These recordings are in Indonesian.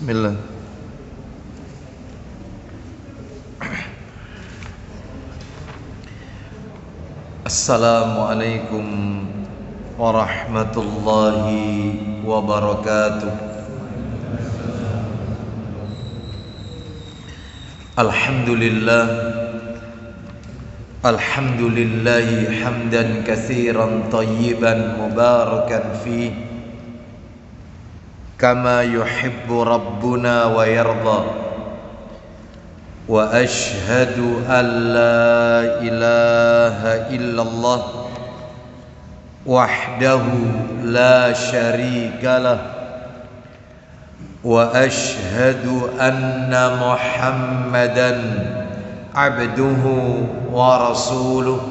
Bismillah. Assalamualaikum warahmatullahi wabarakatuh. Alhamdulillah, alhamdulillahi hamdan katsiran tayyiban mubarakan fihi kama yuhibbu rabbuna wa yarda. Wa ashhadu an la ilaha illallah wahdahu la syarika lah, wa ashhadu anna Muhammadan abduhu wa rasuluh.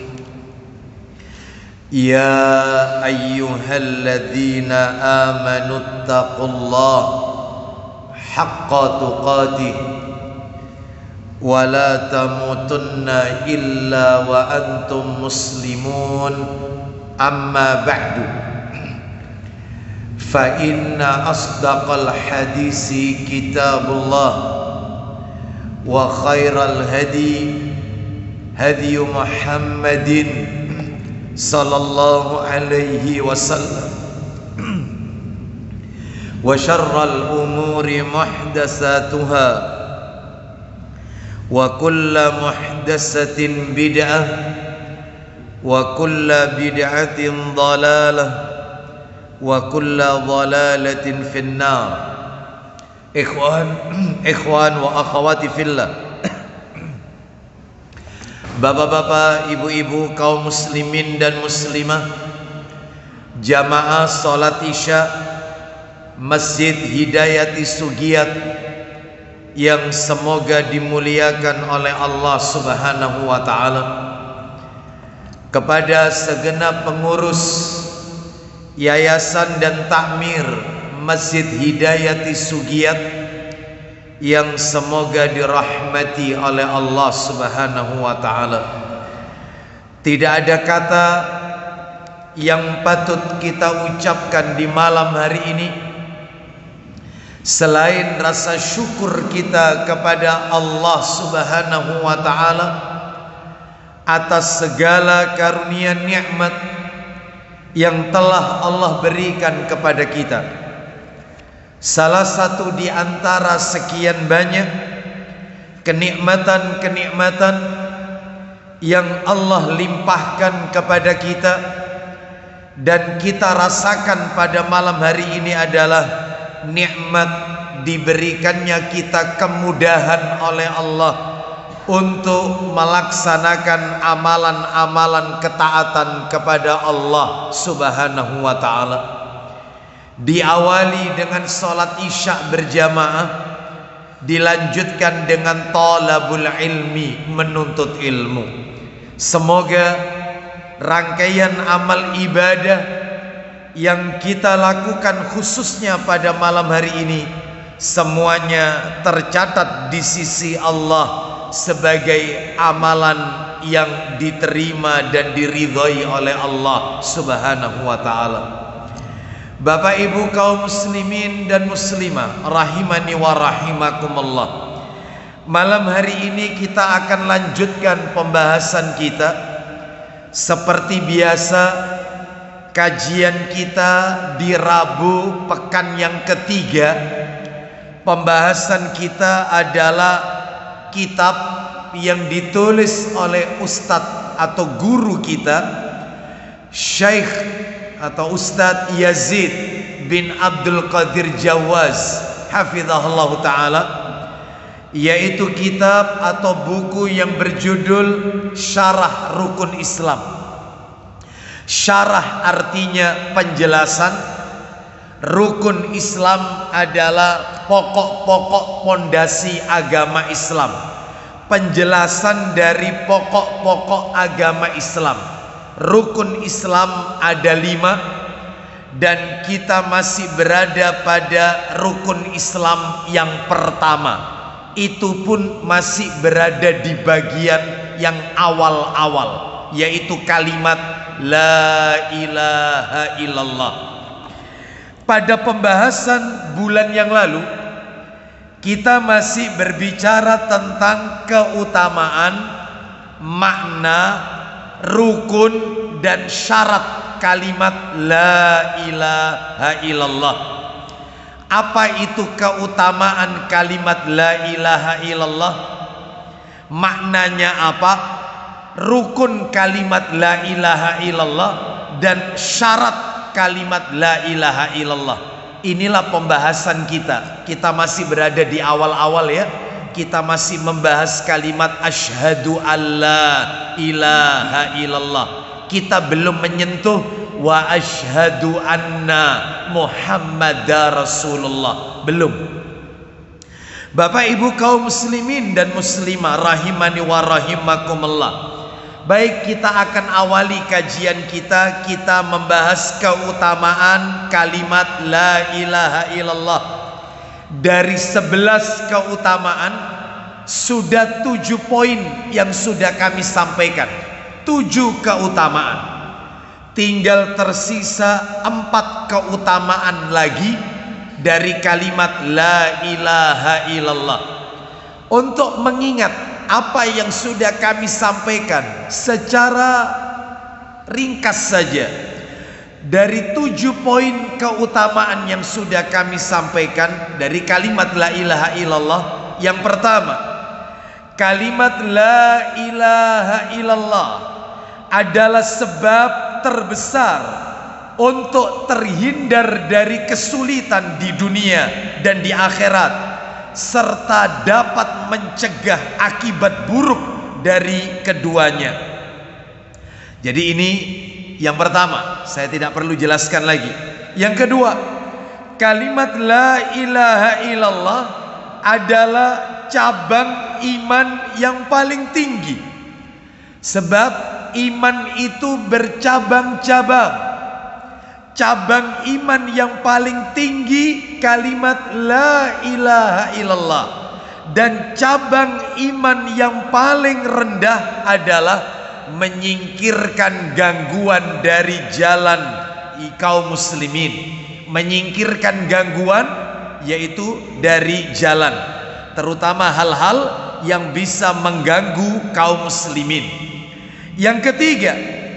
Ya ayyuhalladzina amanu taqullaha haqqa tuqatih wa la tamutunna illa wa antum muslimun. Amma ba'du, fa inna asdaqal hadisi kitabullah wa khairal hadi hadi Muhammadin sallallahu alaihi wasallam, wa syarral umuri muhdatsatuha wa kullu muhdatsatin bid'ah wa kullu bid'atin dhalalah wa kullu dhalalatin finnar. Ikhwan wa akhawati fillah, bapak-bapak, ibu-ibu, kaum muslimin dan muslimah, jamaah salat isya Masjid Hidayati Sugiat yang semoga dimuliakan oleh Allah Subhanahu wa ta'ala, kepada segenap pengurus yayasan dan takmir Masjid Hidayati Sugiat yang semoga dirahmati oleh Allah Subhanahu wa ta'ala. Tidak ada kata yang patut kita ucapkan di malam hari ini selain rasa syukur kita kepada Allah Subhanahu wa ta'ala atas segala karunia nikmat yang telah Allah berikan kepada kita. Salah satu di antara sekian banyak kenikmatan-kenikmatan yang Allah limpahkan kepada kita dan kita rasakan pada malam hari ini adalah nikmat diberikannya kita kemudahan oleh Allah untuk melaksanakan amalan-amalan ketaatan kepada Allah Subhanahu wa ta'ala. Diawali dengan salat isya berjamaah, dilanjutkan dengan talabul ilmi, menuntut ilmu. Semoga rangkaian amal ibadah yang kita lakukan khususnya pada malam hari ini semuanya tercatat di sisi Allah sebagai amalan yang diterima dan diridhai oleh Allah Subhanahu wa ta'ala. Bapak ibu kaum muslimin dan muslimah rahimani wa rahimakumullah, malam hari ini kita akan lanjutkan pembahasan kita. Seperti biasa, kajian kita di Rabu pekan yang ketiga, pembahasan kita adalah kitab yang ditulis oleh Ustadz atau guru kita, Syekh atau Ustadz Yazid bin Abdul Qadir Jawaz hafizahullah ta'ala, yaitu kitab atau buku yang berjudul Syarah Rukun Islam. Syarah artinya penjelasan, rukun Islam adalah pokok-pokok pondasi agama Islam, penjelasan dari pokok-pokok agama Islam. Rukun Islam ada 5 dan kita masih berada pada rukun Islam yang pertama. Itu pun masih berada di bagian yang awal-awal, yaitu kalimat la ilaha illallah. Pada pembahasan bulan yang lalu kita masih berbicara tentang keutamaan, makna, rukun dan syarat kalimat la ilaha illallah. Apa itu keutamaan kalimat la ilaha illallah? Maknanya apa? Rukun kalimat la ilaha illallah dan syarat kalimat la ilaha illallah. Inilah pembahasan kita. Kita masih berada di awal-awal ya. Kita masih membahas kalimat asyhadu alla ilaha illallah. Kita belum menyentuh wa asyhadu anna Muhammadar Rasulullah. Belum. Bapak Ibu kaum muslimin dan muslimah rahimani wa rahimakumullah. Baik, kita akan awali kajian kita. Kita membahas keutamaan kalimat la ilaha illallah. Dari 11 keutamaan, sudah 7 poin yang sudah kami sampaikan. 7 keutamaan. Tinggal tersisa 4 keutamaan lagi dari kalimat la ilaha illallah. Untuk mengingat apa yang sudah kami sampaikan secara ringkas saja, dari 7 poin keutamaan yang sudah kami sampaikan dari kalimat la ilaha illallah. Yang pertama, kalimat la ilaha illallah adalah sebab terbesar untuk terhindar dari kesulitan di dunia dan di akhirat, serta dapat mencegah akibat buruk dari keduanya. Jadi ini yang pertama, saya tidak perlu jelaskan lagi. Yang kedua, kalimat la ilaha illallah adalah cabang iman yang paling tinggi. Sebab iman itu bercabang-cabang. Cabang iman yang paling tinggi kalimat la ilaha illallah, dan cabang iman yang paling rendah adalah menyingkirkan gangguan dari jalan kaum muslimin. Menyingkirkan gangguan yaitu dari jalan, terutama hal-hal yang bisa mengganggu kaum muslimin. Yang ketiga,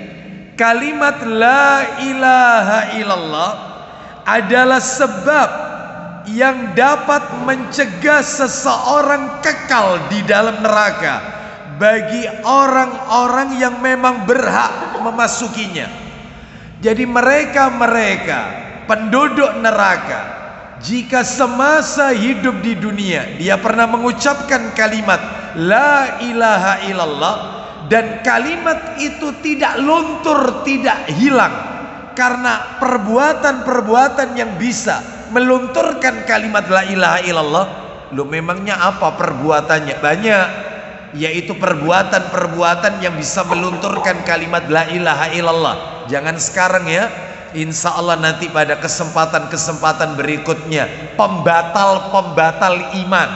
kalimat la ilaha illallah adalah sebab yang dapat mencegah seseorang kekal di dalam neraka bagi orang-orang yang memang berhak memasukinya. Jadi mereka penduduk neraka, jika semasa hidup di dunia dia pernah mengucapkan kalimat la ilaha illallah, dan kalimat itu tidak luntur, tidak hilang, karena perbuatan-perbuatan yang bisa melunturkan kalimat la ilaha illallah. Loh, memangnya apa perbuatannya? Banyak, yaitu perbuatan-perbuatan yang bisa melunturkan kalimat la ilaha illallah. Jangan sekarang ya, insya Allah nanti pada kesempatan-kesempatan berikutnya, pembatal-pembatal iman,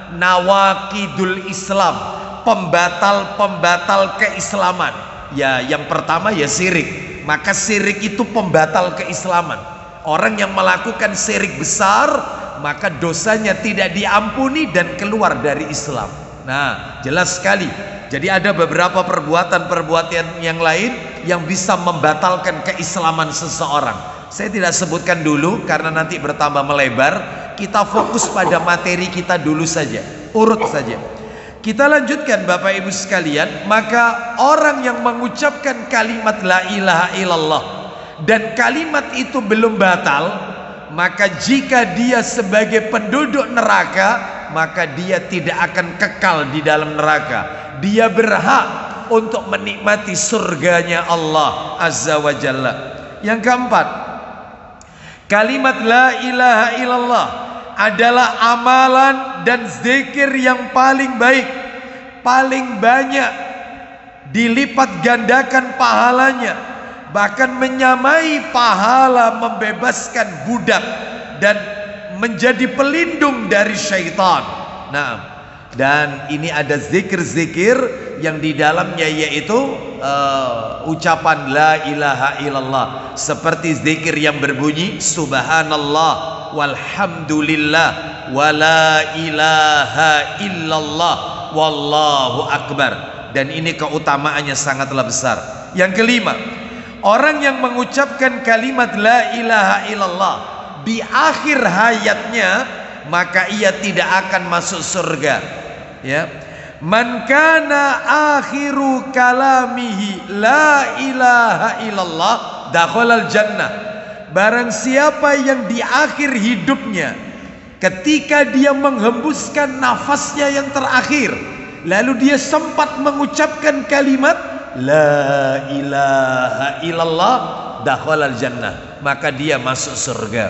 nawakidul Islam, pembatal-pembatal keislaman. Ya, yang pertama ya syirik. Maka syirik itu pembatal keislaman. Orang yang melakukan syirik besar, maka dosanya tidak diampuni dan keluar dari Islam. Nah, jelas sekali. Jadi ada beberapa perbuatan-perbuatan yang lain yang bisa membatalkan keislaman seseorang. Saya tidak sebutkan dulu karena nanti bertambah melebar. Kita fokus pada materi kita dulu saja, urut saja. Kita lanjutkan Bapak Ibu sekalian. Maka orang yang mengucapkan kalimat la ilaha illallah dan kalimat itu belum batal, maka jika dia sebagai penduduk neraka, maka dia tidak akan kekal di dalam neraka. Dia berhak untuk menikmati surganya Allah Azza wa Jalla. Yang keempat, kalimat la ilaha illallah adalah amalan dan zikir yang paling baik, paling banyak dilipat gandakan pahalanya, bahkan menyamai pahala membebaskan budak dan menjadi pelindung dari syaitan. Nah, dan ini ada zikir-zikir yang di dalamnya yaitu ucapan la ilaha illallah, seperti zikir yang berbunyi subhanallah walhamdulillah wa la ilaha illallah wallahu akbar. Dan ini keutamaannya sangatlah besar. Yang kelima, orang yang mengucapkan kalimat la ilaha illallah di akhir hayatnya, maka ia tidak akan masuk surga. Ya, man kana akhiru kalamihi la ilaha illallah dakhalal jannah. Barang siapa yang di akhir hidupnya, ketika dia menghembuskan nafasnya yang terakhir, lalu dia sempat mengucapkan kalimat la ilaha illallah dakhalal jannah, maka dia masuk surga.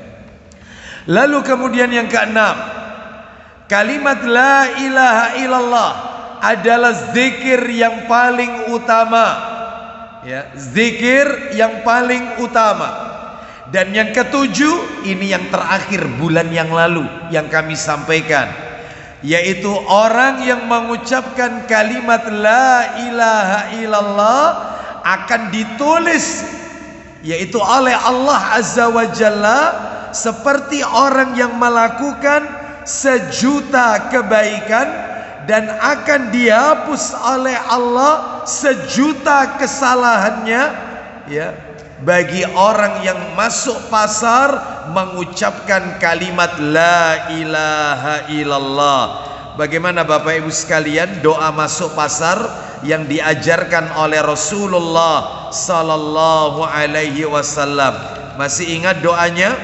Lalu kemudian yang keenam, kalimat la ilaha illallah adalah zikir yang paling utama. Ya, zikir yang paling utama. Dan yang ketujuh, ini yang terakhir bulan yang lalu yang kami sampaikan, yaitu orang yang mengucapkan kalimat la ilaha illallah akan ditulis, yaitu oleh Allah Azza wa Jalla, seperti orang yang melakukan 1.000.000 kebaikan, dan akan dihapus oleh Allah 1.000.000 kesalahannya. Ya, bagi orang yang masuk pasar mengucapkan kalimat la ilaha illallah. Bagaimana Bapak Ibu sekalian doa masuk pasar yang diajarkan oleh Rasulullah sallallahu alaihi wasallam? Masih ingat doanya?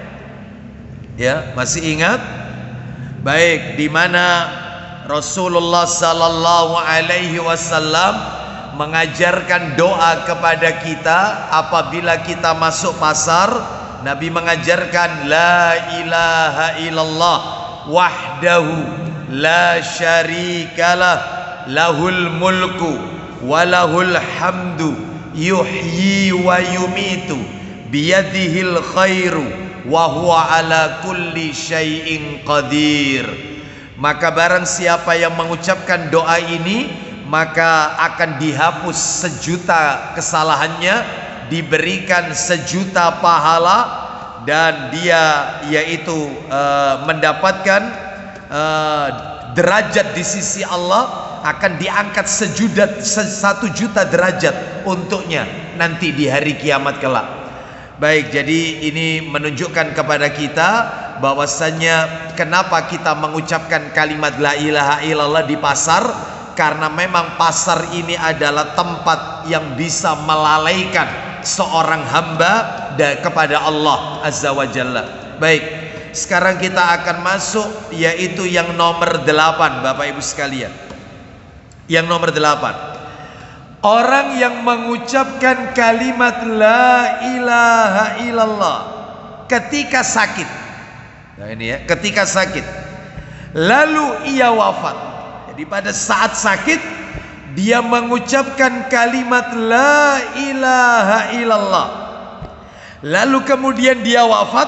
Ya, masih ingat? Baik, di mana Rasulullah sallallahu alaihi wasallam mengajarkan doa kepada kita apabila kita masuk pasar. Nabi mengajarkan la ilaha illallah wahdahu la syarikalah lahul mulku walahul hamdu yuhyi wa yumitu biyadihil khairu wa huwa ala kulli syai'in qadir. Maka barang siapa yang mengucapkan doa ini, maka akan dihapus 1.000.000 kesalahannya, diberikan 1.000.000 pahala, dan dia yaitu mendapatkan derajat di sisi Allah, akan diangkat 1.000.000 derajat untuknya nanti di hari kiamat kelak. Baik, jadi ini menunjukkan kepada kita bahwasannya kenapa kita mengucapkan kalimat la ilaha illallah di pasar, karena memang pasar ini adalah tempat yang bisa melalaikan seorang hamba kepada Allah Azza wa Jalla. Baik, sekarang kita akan masuk yaitu yang nomor 8 Bapak Ibu sekalian. Yang nomor 8, orang yang mengucapkan kalimat la ilaha illallah ketika sakit. Nah ini ya, ketika sakit lalu ia wafat. Jadi pada saat sakit dia mengucapkan kalimat la ilaha illallah, lalu kemudian dia wafat,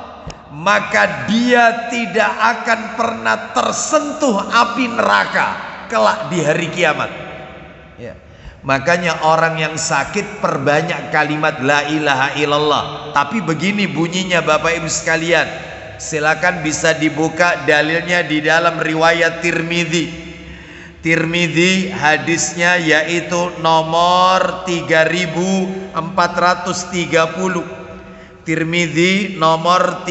maka dia tidak akan pernah tersentuh api neraka kelak di hari kiamat. Ya. Makanya orang yang sakit perbanyak kalimat la ilaha illallah. Tapi begini bunyinya Bapak Ibu sekalian, silakan bisa dibuka dalilnya di dalam riwayat Tirmidzi. Tirmidzi hadisnya yaitu nomor 3430. Tirmidzi nomor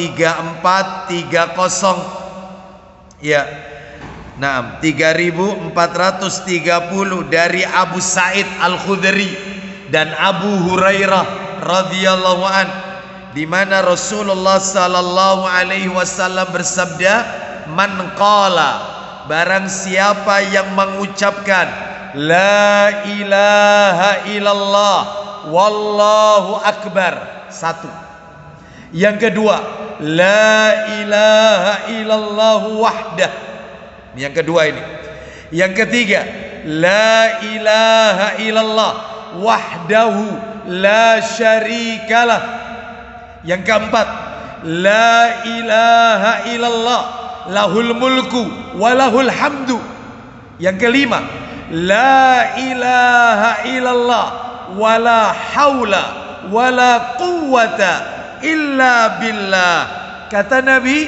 3430. Ya. Nah, 3430 dari Abu Sa'id Al-Khudri dan Abu Hurairah radhiyallahu an, di mana Rasulullah sallallahu alaihi wasallam bersabda, "Man qala," barang siapa yang mengucapkan la ilaha illallah wallahu akbar. Satu. Yang kedua, la ilaha illallah wahdah. Yang kedua ini. Yang ketiga, la ilaha illallah wahdahu la syarikalah. Yang keempat, la ilaha illallah lahul mulku walahul hamdu. Yang kelima, la ilaha illallah wala haula wala quwwata illa billah. Kata Nabi,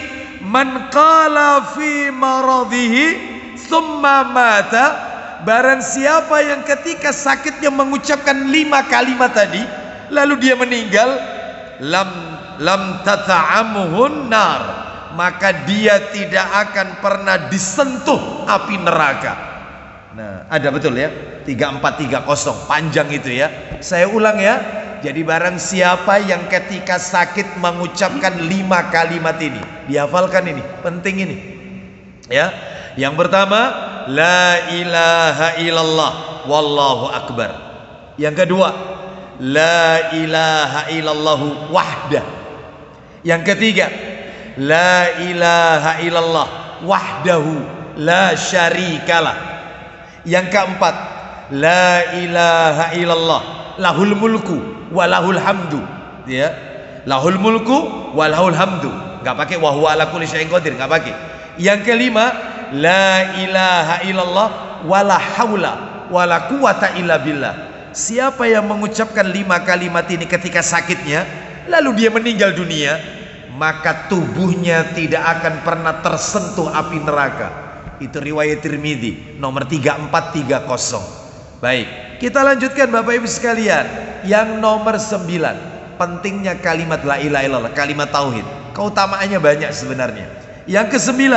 man qala fi maradhihi thumma mata, barang siapa yang ketika sakitnya mengucapkan 5 kalimat tadi lalu dia meninggal, lam tata'amuhun nar, maka dia tidak akan pernah disentuh api neraka. Nah, ada betul ya, 3430, panjang itu ya. Saya ulang ya. Jadi barang siapa yang ketika sakit mengucapkan 5 kalimat ini, dihafalkan ini, penting ini. Ya. Yang pertama, la ilaha illallah wallahu akbar. Yang kedua, la ilaha illallah wahdah. Yang ketiga, la ilaha illallah wahdahu la syarikalah. Yang keempat, la ilaha illallah lahul mulku walahul hamdu, ya, lahul mulku walahul hamdu, nggak pakai wa huwa ala kulli syai'in qadir, nggak pakai. Yang kelima, la ilaha illallah wala haula wala quwata illa billah. Siapa yang mengucapkan 5 kalimat ini ketika sakitnya lalu dia meninggal dunia, maka tubuhnya tidak akan pernah tersentuh api neraka. Itu riwayat Tirmidzi nomor 3430. Baik, kita lanjutkan Bapak Ibu sekalian. Yang nomor 9, pentingnya kalimat la ilaha illallah, kalimat tauhid. Keutamaannya banyak sebenarnya. Yang ke-9,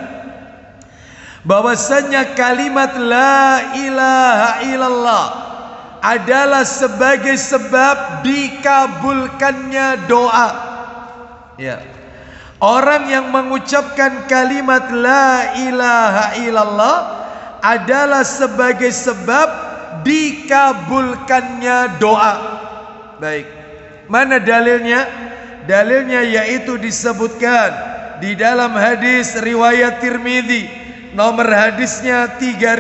bahwasanya kalimat la ilaha illallah adalah sebagai sebab dikabulkannya doa. Ya. Orang yang mengucapkan kalimat la ilaha illallah adalah sebagai sebab dikabulkannya doa. Baik. Mana dalilnya? Dalilnya yaitu disebutkan di dalam hadis riwayat Tirmidzi, nomor hadisnya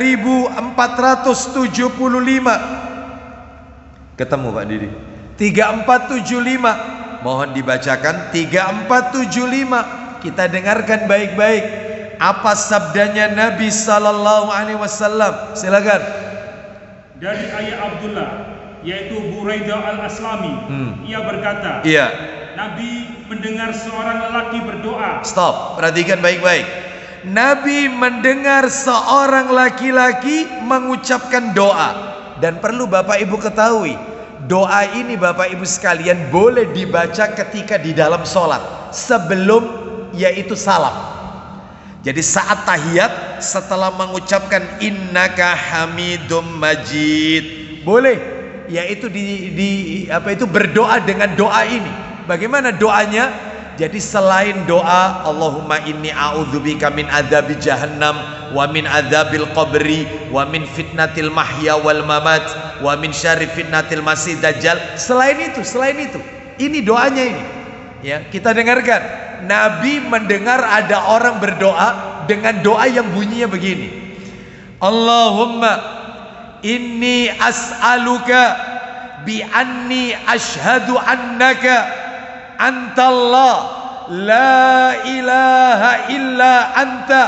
3475. Ketemu Pak Didi? 3475. Mohon dibacakan 3475. Kita dengarkan baik-baik apa sabdanya Nabi sallallahu alaihi wasallam. Silakan. Dari ayah Abdullah, yaitu Buraidah al-Aslami, ia berkata, iya, Nabi mendengar seorang lelaki berdoa. Stop, perhatikan baik-baik. Nabi mendengar seorang laki-laki mengucapkan doa. Dan perlu Bapak Ibu ketahui, doa ini Bapak Ibu sekalian boleh dibaca ketika di dalam sholat, sebelum yaitu salam. Jadi saat tahiyat setelah mengucapkan innaka hamidum majid, boleh yaitu berdoa dengan doa ini. Bagaimana doanya? Jadi selain doa Allahumma inni a'udzubika min adzabi jahannam wa min adzabil qabri wa min fitnatil mahya wal mamat wa min syarri fitnatil masih dajjal, selain itu ini doanya ini. Ya, kita dengarkan. Nabi mendengar ada orang berdoa dengan doa yang bunyinya begini. Allahumma inni as'aluka bi anni ashhadu annaka antallah la ilaha illa anta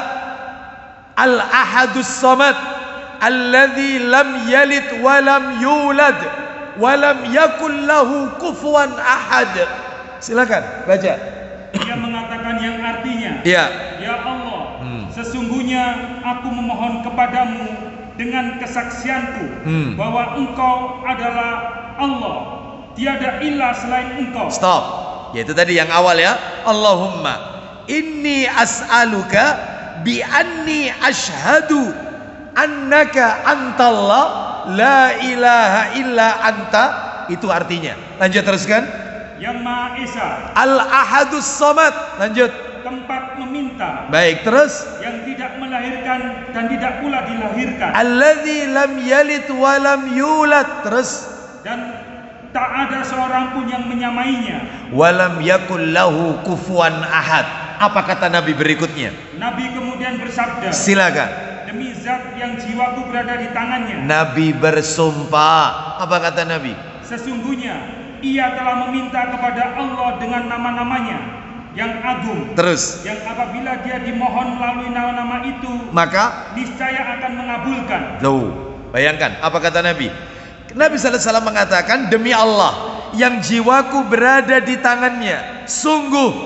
al-ahadus samad alladzi lam yalid wa lam yulad wa lam yakul lahu kufuwan ahad. Silakan baca. Dia mengatakan yang artinya, ya Allah, sesungguhnya aku memohon kepadamu dengan kesaksianku bahwa engkau adalah Allah, tiada ilah selain engkau. Stop. Yaitu tadi yang awal ya. Allahumma inni as'aluka bi anni ashhadu annaka antallah la ilaha illa anta. Itu artinya. Lanjut teruskan. Yang Maha Esa, Al-Ahadus Samad. Lanjut. Tempat meminta. Baik, terus. Yang tidak melahirkan dan tidak pula dilahirkan. Alladzi lam yalid wa lam yulad. Terus. Dan tak ada seorang pun yang menyamainya. Wa lam yakul lahu kufuwan ahad. Apa kata Nabi berikutnya? Nabi kemudian bersabda. Silakan. Demi zat yang jiwaku berada di tangannya. Nabi bersumpah. Apa kata Nabi? Sesungguhnya ia telah meminta kepada Allah dengan nama-namanya yang agung. Terus. Yang apabila dia dimohon melalui nama-nama itu, maka niscaya akan mengabulkan. Loh, bayangkan apa kata Nabi? Nabi sallallahu alaihi wasallam mengatakan, demi Allah yang jiwaku berada di tangannya, sungguh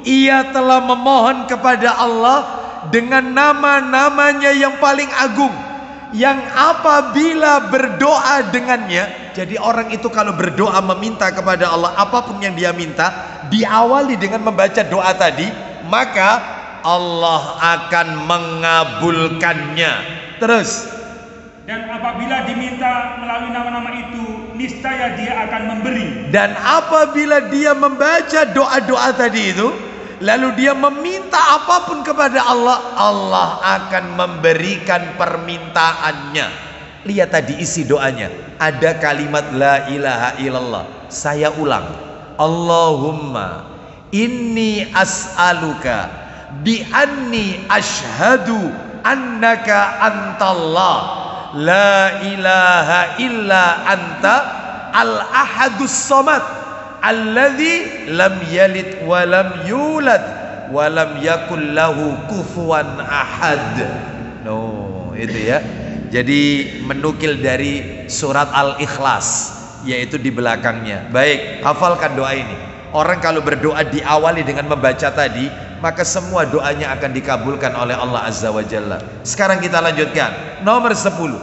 ia telah memohon kepada Allah dengan nama-namanya yang paling agung, yang apabila berdoa dengannya. Jadi orang itu kalau berdoa meminta kepada Allah, apapun yang dia minta, diawali dengan membaca doa tadi, maka Allah akan mengabulkannya. Terus, dan apabila diminta melalui nama-nama itu, niscaya dia akan memberi. dan apabila dia membaca doa-doa tadi itu, lalu dia meminta apapun kepada Allah, Allah akan memberikan permintaannya. Lihat tadi isi doanya, ada kalimat la ilaha illallah. Saya ulang, Allahumma inni as'aluka bi anni ashhadu annaka antallah la ilaha illa anta al-ahadus samad alladzi lam yalid wa lam yulad wa lam yakul lahu kufuwan ahad. Itu ya. Jadi menukil dari surat Al-Ikhlas, yaitu di belakangnya. Baik, hafalkan doa ini. Orang kalau berdoa diawali dengan membaca tadi, maka semua doanya akan dikabulkan oleh Allah Azza wa Jalla. Sekarang kita lanjutkan. Nomor 10.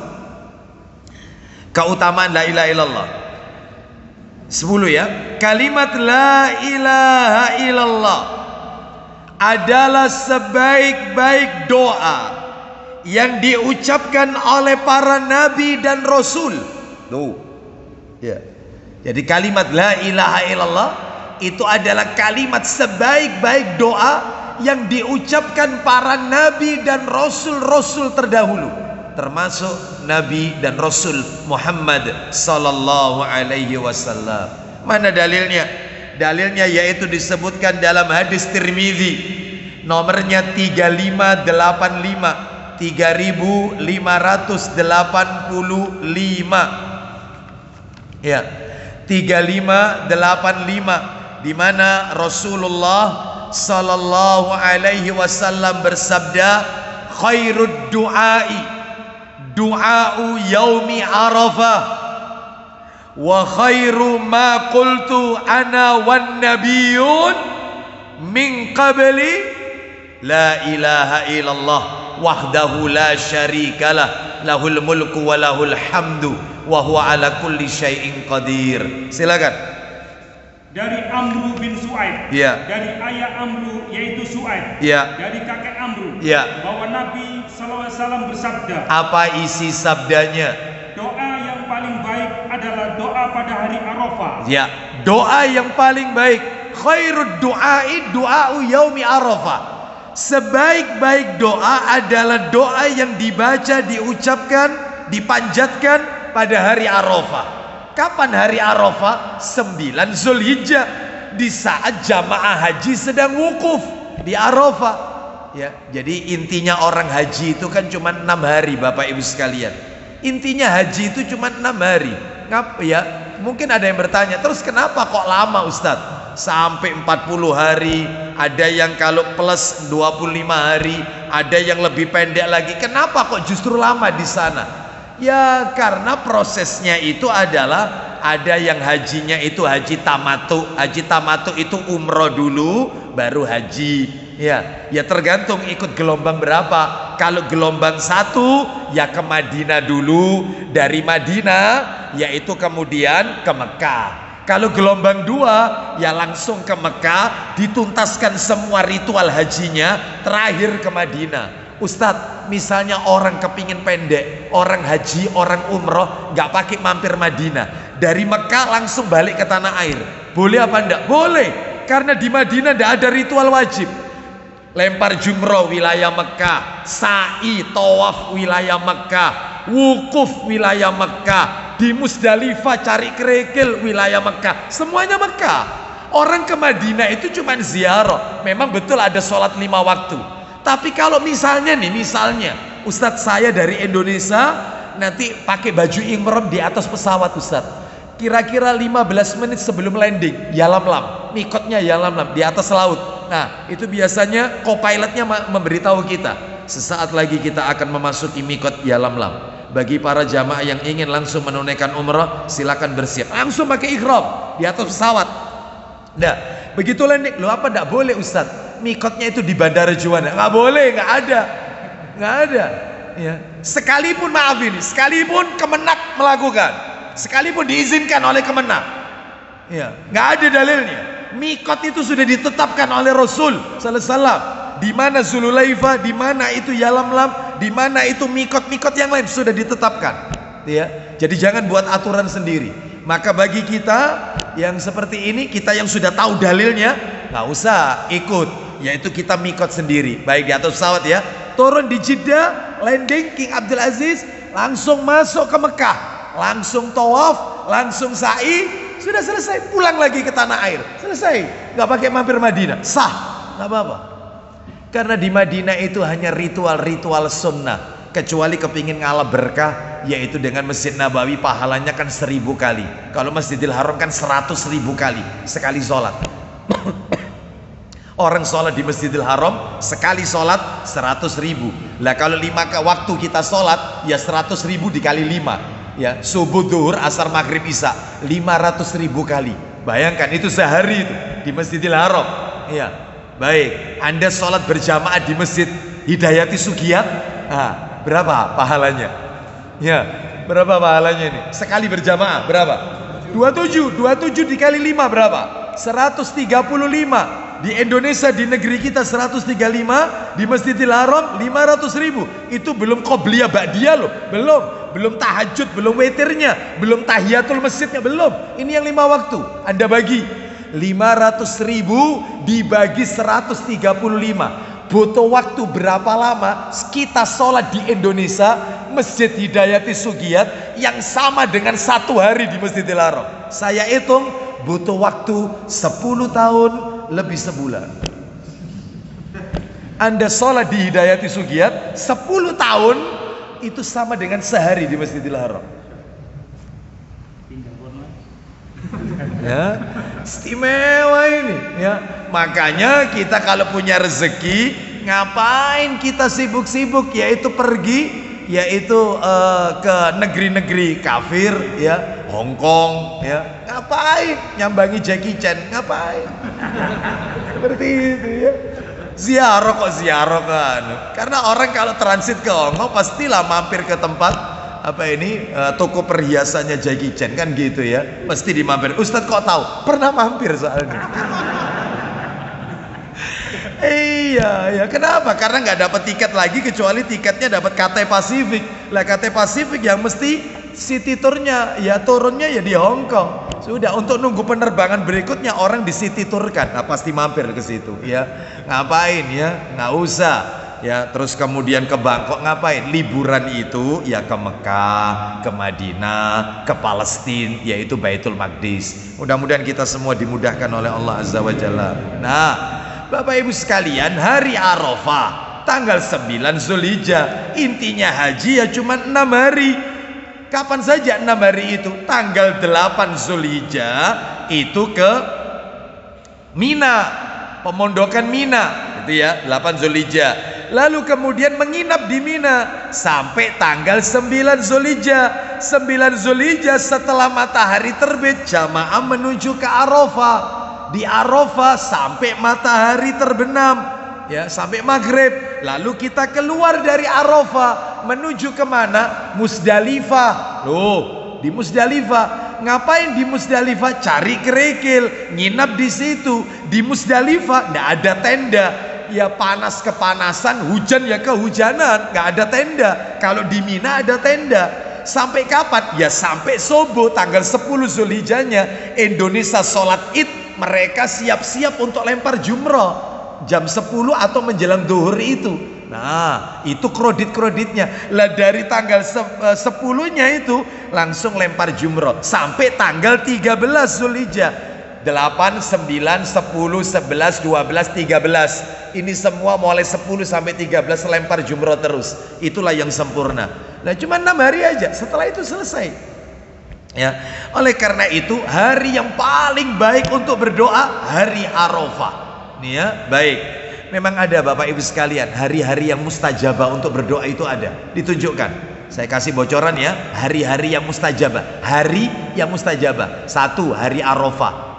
Keutamaan la ilaha illallah. 10 ya. Kalimat la ilaha illallah adalah sebaik-baik doa yang diucapkan oleh para nabi dan rasul. Tuh. Ya. Jadi kalimat la ilaha illallah itu adalah kalimat sebaik-baik doa yang diucapkan para nabi dan rasul-rasul terdahulu, termasuk Nabi dan Rasul Muhammad sallallahu alaihi wasallam. Mana dalilnya? Dalilnya yaitu disebutkan dalam hadis Tirmidzi, nomornya 3585. 3585 ya, 3585, di mana Rasulullah sallallahu alaihi wasallam bersabda, khairud du'ai du'a'u yaumi arafah wa khairu ma qultu ana wan nabiyyun min qabli la ilaha illallah wahdahu la syarikalah lahul mulku wa lahul hamdu wa huwa ala kulli syai'in qadir. Silakan. Dari Amru bin Su'aib, ya. Dari ayah Amru yaitu Su'aib, ya. Dari kakek Amru, ya. Bahwa Nabi SAW bersabda. Apa isi sabdanya? Doa yang paling baik adalah doa pada hari Arafah. Ya, doa yang paling baik, khairud du'ai du'a'u yaumi arafah. Sebaik-baik doa adalah doa yang dibaca, diucapkan, dipanjatkan pada hari Arafah. Kapan hari Arafah? 9 Zulhijjah, di saat jamaah haji sedang wukuf di Arafah. Ya, jadi intinya orang haji itu kan cuma 6 hari, Bapak Ibu sekalian. Intinya haji itu cuma 6 hari. Ngapa ya? Mungkin ada yang bertanya, terus kenapa kok lama Ustadz? Sampai 40 hari, ada yang kalau plus 25 hari, ada yang lebih pendek lagi. Kenapa kok justru lama di sana? Ya karena prosesnya itu adalah ada yang hajinya itu haji tamatu. Haji tamatu itu umroh dulu baru haji. Ya tergantung ikut gelombang berapa. Kalau gelombang 1 ya ke Madinah dulu, dari Madinah yaitu kemudian ke Mekah. Kalau gelombang 2 ya langsung ke Mekah, dituntaskan semua ritual hajinya, terakhir ke Madinah. Ustadz, misalnya orang kepingin pendek, orang haji, orang umroh, gak pakai mampir Madinah, dari Mekah langsung balik ke tanah air, boleh apa enggak? Boleh, karena di Madinah enggak ada ritual wajib. Lempar jumroh wilayah Mekah, sa'i tawaf wilayah Mekah, wukuf wilayah Mekah, di Musdalifah cari kerikil wilayah Mekah, semuanya Mekah. Orang ke Madinah itu cuma ziarah. Memang betul ada sholat 5 waktu. Tapi kalau misalnya Ustadz saya dari Indonesia nanti pakai baju ihram di atas pesawat Ustadz, kira-kira 15 menit sebelum landing Yalamlam, mikotnya Yalamlam di atas laut. Nah itu biasanya co-pilotnya memberitahu kita, sesaat lagi kita akan memasuki mikot Yalamlam. Bagi para jamaah yang ingin langsung menunaikan umrah, silakan bersiap langsung pakai ihram di atas pesawat. Nah Begitulah nih, lo apa enggak boleh Ustadz? Mikotnya itu di Bandara Juanda. Nggak boleh, nggak ada. Nggak ada. Ya. Sekalipun maaf ini, sekalipun Kemenak melakukan, sekalipun diizinkan oleh Kemenak, ya, nggak ada dalilnya. Mikot itu sudah ditetapkan oleh Rasul Sallallahu Alaihi Wasallam. Di mana Zululaifah, di mana itu Yalamlam, di mana itu mikot-mikot yang lain sudah ditetapkan. Ya, jadi jangan buat aturan sendiri. Maka bagi kita yang seperti ini, kita yang sudah tahu dalilnya, nggak usah ikut. Yaitu kita mikot sendiri. Baik di atas pesawat ya, turun di Jeddah, landing King Abdul Aziz, langsung masuk ke Mekah, langsung tawaf, langsung sa'i, sudah selesai, pulang lagi ke tanah air, selesai, nggak pakai mampir Madinah, sah, nggak apa-apa. Karena di Madinah itu hanya ritual-ritual sunnah, kecuali kepingin ngalah berkah, yaitu dengan Masjid Nabawi pahalanya kan 1000 kali. Kalau Masjidil Haram kan 100.000 kali sekali sholat. Orang sholat di Masjidil Haram sekali sholat 100.000. Lah kalau 5 waktu kita sholat ya 100.000 dikali 5 ya, subuh, duhur, asar, maghrib, isya, 500.000 kali. Bayangkan itu sehari itu di Masjidil Haram ya. Baik, Anda sholat berjamaah di Masjid Hidayati Sugiat, nah, berapa pahalanya? Ya, berapa pahalanya ini? Sekali berjamaah berapa? 27 dikali 5 berapa? 135. Di Indonesia, di negeri kita 135, di Masjidil Haram 500.000. Itu belum qobliyah ba'diyah loh, belum tahajud, belum witirnya, belum tahiyatul masjidnya, belum. Ini yang 5 waktu. Anda bagi 500.000 dibagi 135. Butuh waktu berapa lama kita sholat di Indonesia Masjid Hidayati Sugiat yang sama dengan 1 hari di Masjidil Haram? Saya hitung butuh waktu 10 tahun lebih sebulan. Anda sholat di Hidayati Sugiat 10 tahun itu sama dengan sehari di Masjidil Haram. Ya, istimewa ini ya. Makanya kita kalau punya rezeki, ngapain kita sibuk-sibuk, yaitu pergi, yaitu ke negeri-negeri kafir ya, Hong Kong ya, ngapain nyambangi Jackie Chan, ngapain seperti itu ya. Ziarah kan, karena orang kalau transit ke Hong Kong pastilah mampir ke tempat toko perhiasannya Jackie Chan kan gitu ya, mesti dimampir. Ustadz kok tahu? Pernah mampir soalnya. Iya, ya kenapa? Karena nggak dapat tiket lagi kecuali tiketnya dapat KT Pasifik. Lah KT Pasifik yang mesti city tournya ya, turunnya ya di Hong Kong. Sudah, untuk nunggu penerbangan berikutnya orang di city tour kan, nah, pasti mampir ke situ ya. Ngapain ya? Nggak usah. Ya, terus kemudian ke Bangkok ngapain? Liburan itu ya ke Mekah, ke Madinah, ke Palestina, yaitu Baitul Maqdis. Mudah-mudahan kita semua dimudahkan oleh Allah Azza wa Jalla. Nah, Bapak Ibu sekalian, hari Arafah tanggal 9 Zulhijjah. Intinya haji ya cuma 6 hari. Kapan saja 6 hari itu? Tanggal 8 Zulhijjah itu ke Mina, pemondokan Mina, itu ya, 8 Zulhijjah. Lalu kemudian menginap di Mina sampai tanggal 9 Zulhijjah. 9 Zulhijjah setelah matahari terbit, jamaah menuju ke Arafah. Di Arafah sampai matahari terbenam, ya, sampai maghrib. Lalu kita keluar dari Arafah menuju kemana? Musdalifah. Loh, di Musdalifah ngapain? Di Musdalifah cari kerikil, nginap di situ. Di Musdalifah nggak ada tenda. Ya panas kepanasan, hujan ya kehujanan, nggak ada tenda. Kalau di Mina ada tenda. Sampai kapan? Ya sampai subuh tanggal 10 Zulhijjahnya Indonesia sholat Id, mereka siap-siap untuk lempar jumroh jam 10 atau menjelang duhur itu. Nah, itu kredit-kreditnya. Lah dari tanggal 10-nya itu langsung lempar jumroh sampai tanggal 13 Zulhijjah. 8, 9, 10, 11, 12, 13. Ini semua mulai 10 sampai 13 lempar jumroh terus. Itulah yang sempurna. Nah, cuma 6 hari aja, setelah itu selesai. Ya, oleh karena itu hari yang paling baik untuk berdoa hari Arafah. Nih ya, baik. Memang ada Bapak Ibu sekalian, hari-hari yang mustajabah untuk berdoa itu ada. Ditunjukkan. Saya kasih bocoran ya, hari-hari yang mustajabah. Hari yang mustajabah. 1 hari Arafah.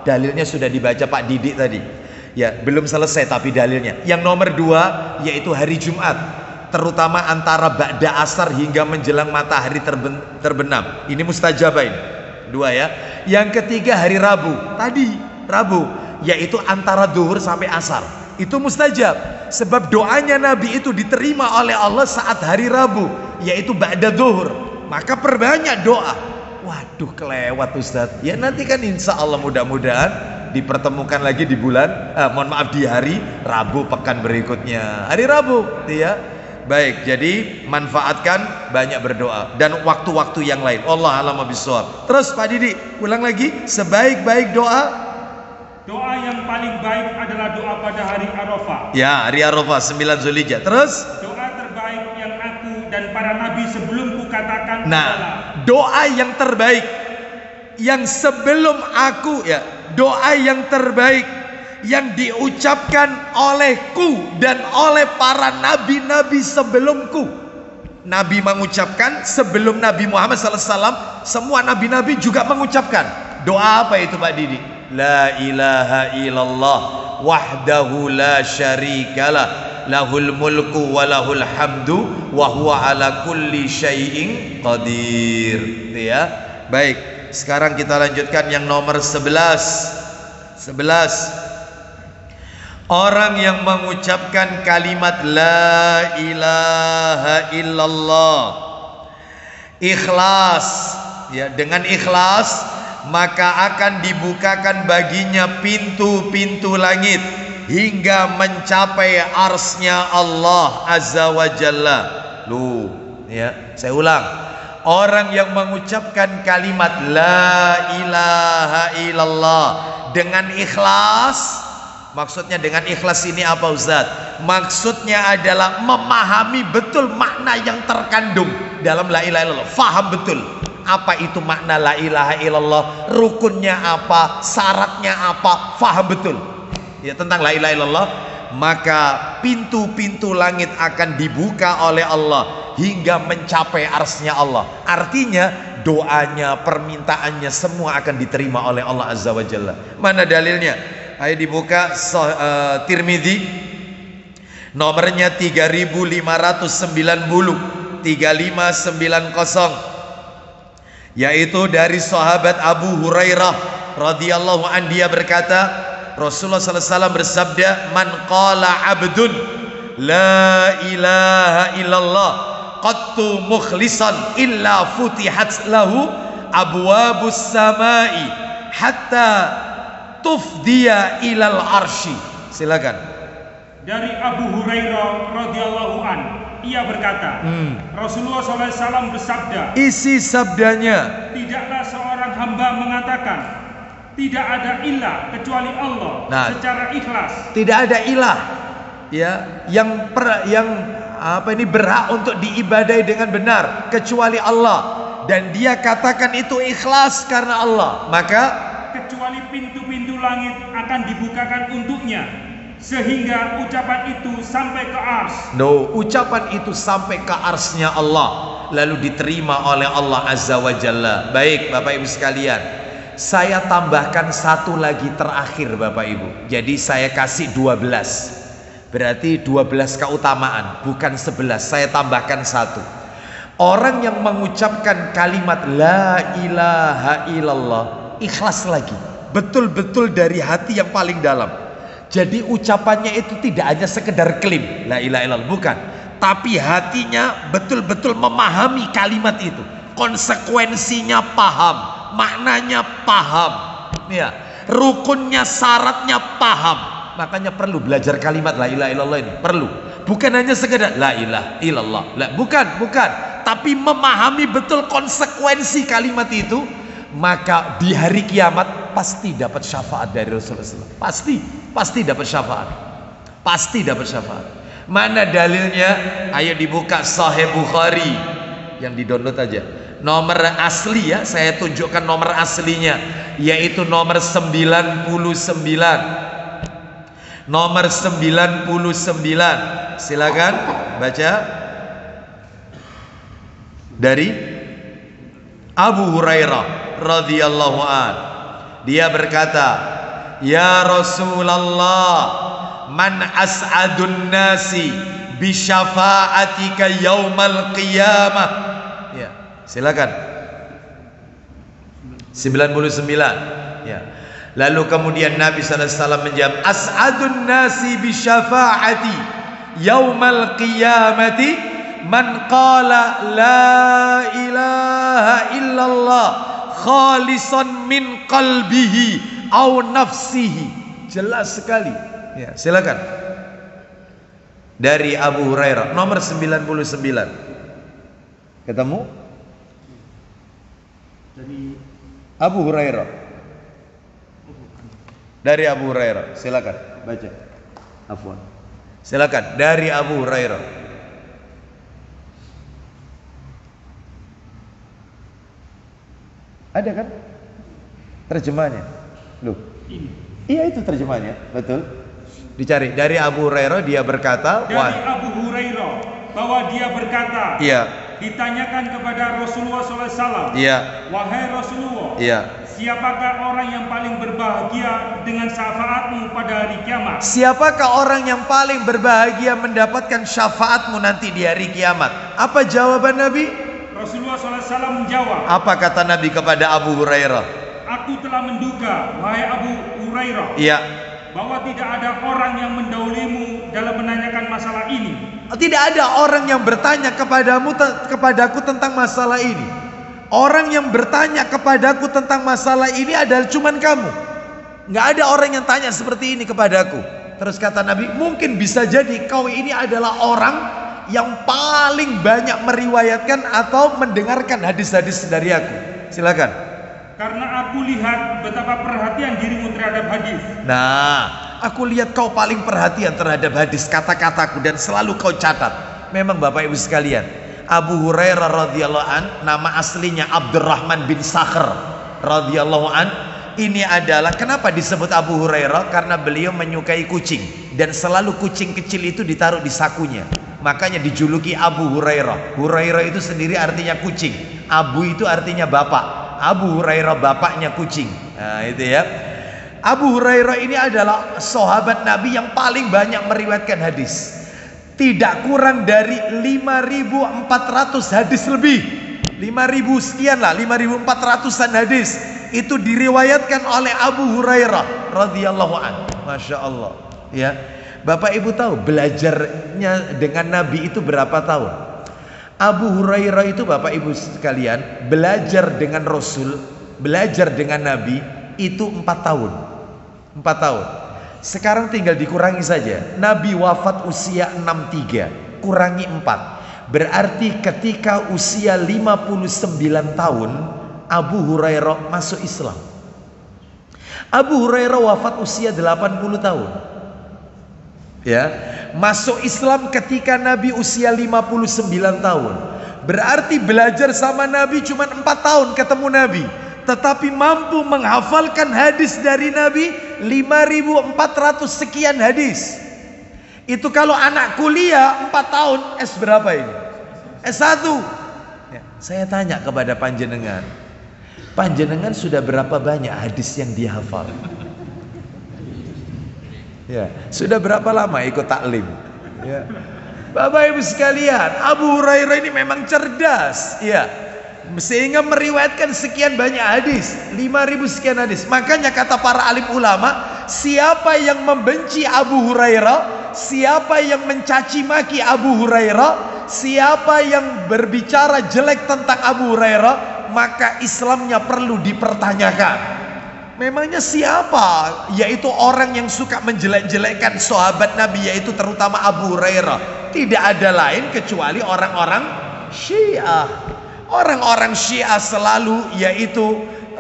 Dalilnya sudah dibaca Pak Didik tadi. Ya, belum selesai tapi dalilnya. Yang nomor 2 yaitu hari Jumat, terutama antara ba'da asar hingga menjelang matahari terbenam. Ini mustajabah ini. 2 ya. Yang ketiga hari Rabu. Tadi Rabu, yaitu antara zuhur sampai asar. Itu mustajab. Sebab doanya Nabi itu diterima oleh Allah saat hari Rabu, yaitu ba'da zuhur. Maka perbanyak doa. Waduh, kelewat Ustadz. Ya nanti kan insya Allah mudah-mudahan dipertemukan lagi di bulan, di hari Rabu pekan berikutnya. Hari Rabu, ya. Baik, jadi manfaatkan banyak berdoa dan waktu-waktu yang lain. Allah a'lam bishawab. Terus Pak Didi, ulang lagi. Sebaik-baik doa, doa yang paling baik adalah doa pada hari Arafah. Ya, hari Arafah 9 Zulhijjah. Terus doa terbaik yang aku dan para nabi sebelumku katakan nah, adalah doa yang terbaik yang sebelum aku, ya, doa yang terbaik yang diucapkan olehku dan oleh para nabi-nabi sebelumku. Nabi mengucapkan sebelum Nabi Muhammad SAW, semua nabi-nabi juga mengucapkan. Doa apa itu Pak Didi? La ilaha illallah wahdahu la syarikalah, lahul mulku wa lahul hamdu wa huwa ala kulli syai'in qadir. Itu ya. Baik, sekarang kita lanjutkan yang nomor 11. Orang yang mengucapkan kalimat la ilaha illallah ikhlas, ya, dengan ikhlas, maka akan dibukakan baginya pintu-pintu langit hingga mencapai arsy-Nya Allah Azza wa Jalla. Loh, ya, saya ulang. Orang yang mengucapkan kalimat la ilaha illallah dengan ikhlas, maksudnya dengan ikhlas ini apa Ustaz? Maksudnya adalah memahami betul makna yang terkandung dalam la ilaha illallah. Faham betul apa itu makna la ilaha illallah, rukunnya apa, syaratnya apa, faham betul ya tentang la ilaha illallah. Maka pintu-pintu langit akan dibuka oleh Allah hingga mencapai arsy-Nya Allah. Artinya doanya, permintaannya semua akan diterima oleh Allah Azza wa Jalla. Mana dalilnya? Ayo dibuka Tirmidzi nomornya 3590 3590, yaitu dari sahabat Abu Hurairah radhiyallahu an, dia berkata Rasulullah sallallahu alaihi wasallam bersabda, man qala abdun la ilaha illallah qattu mukhlisan illa futihat lahu abwabus samai hatta tufdiya ilal arsy. Silakan. Dari Abu Hurairah radhiyallahu an, ia berkata, Rasulullah SAW bersabda, isi sabdanya, tidaklah seorang hamba mengatakan tidak ada ilah kecuali Allah secara ikhlas. Tidak ada ilah, ya, yang berhak untuk diibadai dengan benar kecuali Allah, dan dia katakan itu ikhlas karena Allah, maka kecuali pintu-pintu langit akan dibukakan untuknya sehingga ucapan itu sampai ke ars. Ucapan itu sampai ke arsy-Nya Allah lalu diterima oleh Allah Azza wa Jalla. Baik Bapak Ibu sekalian, saya tambahkan satu lagi terakhir Bapak Ibu. Jadi saya kasih 12. Berarti 12 keutamaan, bukan 11. Saya tambahkan satu. Orang yang mengucapkan kalimat la ilaha illallah ikhlas lagi, betul-betul dari hati yang paling dalam. Jadi ucapannya itu tidak hanya sekedar klaim la ilaha illallah, bukan, tapi hatinya betul-betul memahami kalimat itu, konsekuensinya paham, maknanya paham, ya, rukunnya, syaratnya paham. Makanya perlu belajar kalimat la ilaha illallah ini, perlu. Bukan hanya sekedar la ilaha illallah, bukan, tapi memahami betul konsekuensi kalimat itu. Maka di hari kiamat pasti dapat syafaat dari Rasulullah SAW. Pasti dapat syafaat. Pasti dapat syafaat. Mana dalilnya? Ayo dibuka Sahih Bukhari, yang di-download aja. Nomor asli ya, saya tunjukkan nomor aslinya, yaitu nomor 99. Nomor 99. Silakan baca. Dari Abu Hurairah radhiyallahu an, dia berkata, ya Rasulullah, man as'adun nasi bi syafa'atika yaumal qiyamah. Ya, silakan. 99. Ya. Lalu kemudian Nabi SAW menjawab, as'adun nasi bi syafa'ati yaumal qiyamati man qala la ilaha illallah khalisan min qalbihi au nafsihi. Jelas sekali. Ya, silakan. Dari Abu Hurairah nomor 99. Ketemu? Dari Abu Hurairah. Dari Abu Hurairah, silakan baca. Afwan. Silakan dari Abu Hurairah. Ada kan terjemahnya? Loh. Iya, itu terjemahnya, betul. Dicari dari Abu Hurairah, dia berkata, dari Abu Hurairah bahwa dia berkata, iya, ditanyakan kepada Rasulullah SAW, iya, wahai Rasulullah, iya, siapakah orang yang paling berbahagia dengan syafaatmu pada hari kiamat? Siapakah orang yang paling berbahagia mendapatkan syafaatmu nanti di hari kiamat? Apa jawaban Nabi? Rasulullah SAW menjawab, apa kata Nabi kepada Abu Hurairah? Aku telah menduga, wahai Abu Hurairah, iya, bahwa tidak ada orang yang mendahulumu dalam menanyakan masalah ini. Tidak ada orang yang bertanya kepadaku tentang masalah ini. Orang yang bertanya kepadaku tentang masalah ini adalah cuman kamu. Nggak ada orang yang tanya seperti ini kepadaku. Terus kata Nabi, mungkin bisa jadi kau ini adalah orang yang paling banyak meriwayatkan atau mendengarkan hadis-hadis dari aku. Silakan. Karena aku lihat betapa perhatian dirimu terhadap hadis. Nah, aku lihat kau paling perhatian terhadap hadis, kata-kataku, dan selalu kau catat. Memang Bapak Ibu sekalian, Abu Hurairah radhiyallahu an, nama aslinya Abdurrahman bin Sakhr radhiyallahu an. Ini adalah kenapa disebut Abu Hurairah, karena beliau menyukai kucing dan selalu kucing kecil itu ditaruh di sakunya. Makanya dijuluki Abu Hurairah. Hurairah itu sendiri artinya kucing. Abu itu artinya bapak. Abu Hurairah bapaknya kucing. Nah, itu ya. Abu Hurairah ini adalah sahabat Nabi yang paling banyak meriwayatkan hadis. Tidak kurang dari 5.400 hadis lebih. 5.000 sekian lah, 5.400an hadis itu diriwayatkan oleh Abu Hurairah radhiyallahu anhu. Masya Allah. Ya, Bapak Ibu tahu belajarnya dengan Nabi itu berapa tahun? Abu Hurairah itu Bapak Ibu sekalian belajar dengan Rasul, belajar dengan Nabi itu 4 tahun. 4 tahun. Sekarang tinggal dikurangi saja. Nabi wafat usia 63, kurangi 4. Berarti ketika usia 59 tahun Abu Hurairah masuk Islam. Abu Hurairah wafat usia 80 tahun. Ya, masuk Islam ketika Nabi usia 59 tahun. Berarti belajar sama Nabi cuma 4 tahun ketemu Nabi, tetapi mampu menghafalkan hadis dari Nabi 5.400 sekian hadis. Itu kalau anak kuliah 4 tahun, S berapa ini? S1. Ya, saya tanya kepada panjenengan, panjenengan sudah berapa banyak hadis yang dihafal? Ya, sudah berapa lama ikut taklim? Ya. Bapak Ibu sekalian, Abu Hurairah ini memang cerdas, ya. Sehingga meriwayatkan sekian banyak hadis, 5.000 sekian hadis. Makanya kata para alim ulama, siapa yang membenci Abu Hurairah, siapa yang mencaci maki Abu Hurairah, siapa yang berbicara jelek tentang Abu Hurairah, maka Islamnya perlu dipertanyakan. Memangnya siapa? Yaitu orang yang suka menjelek-jelekkan sahabat Nabi, yaitu terutama Abu Hurairah. Tidak ada lain kecuali orang-orang Syiah. Orang-orang Syiah selalu yaitu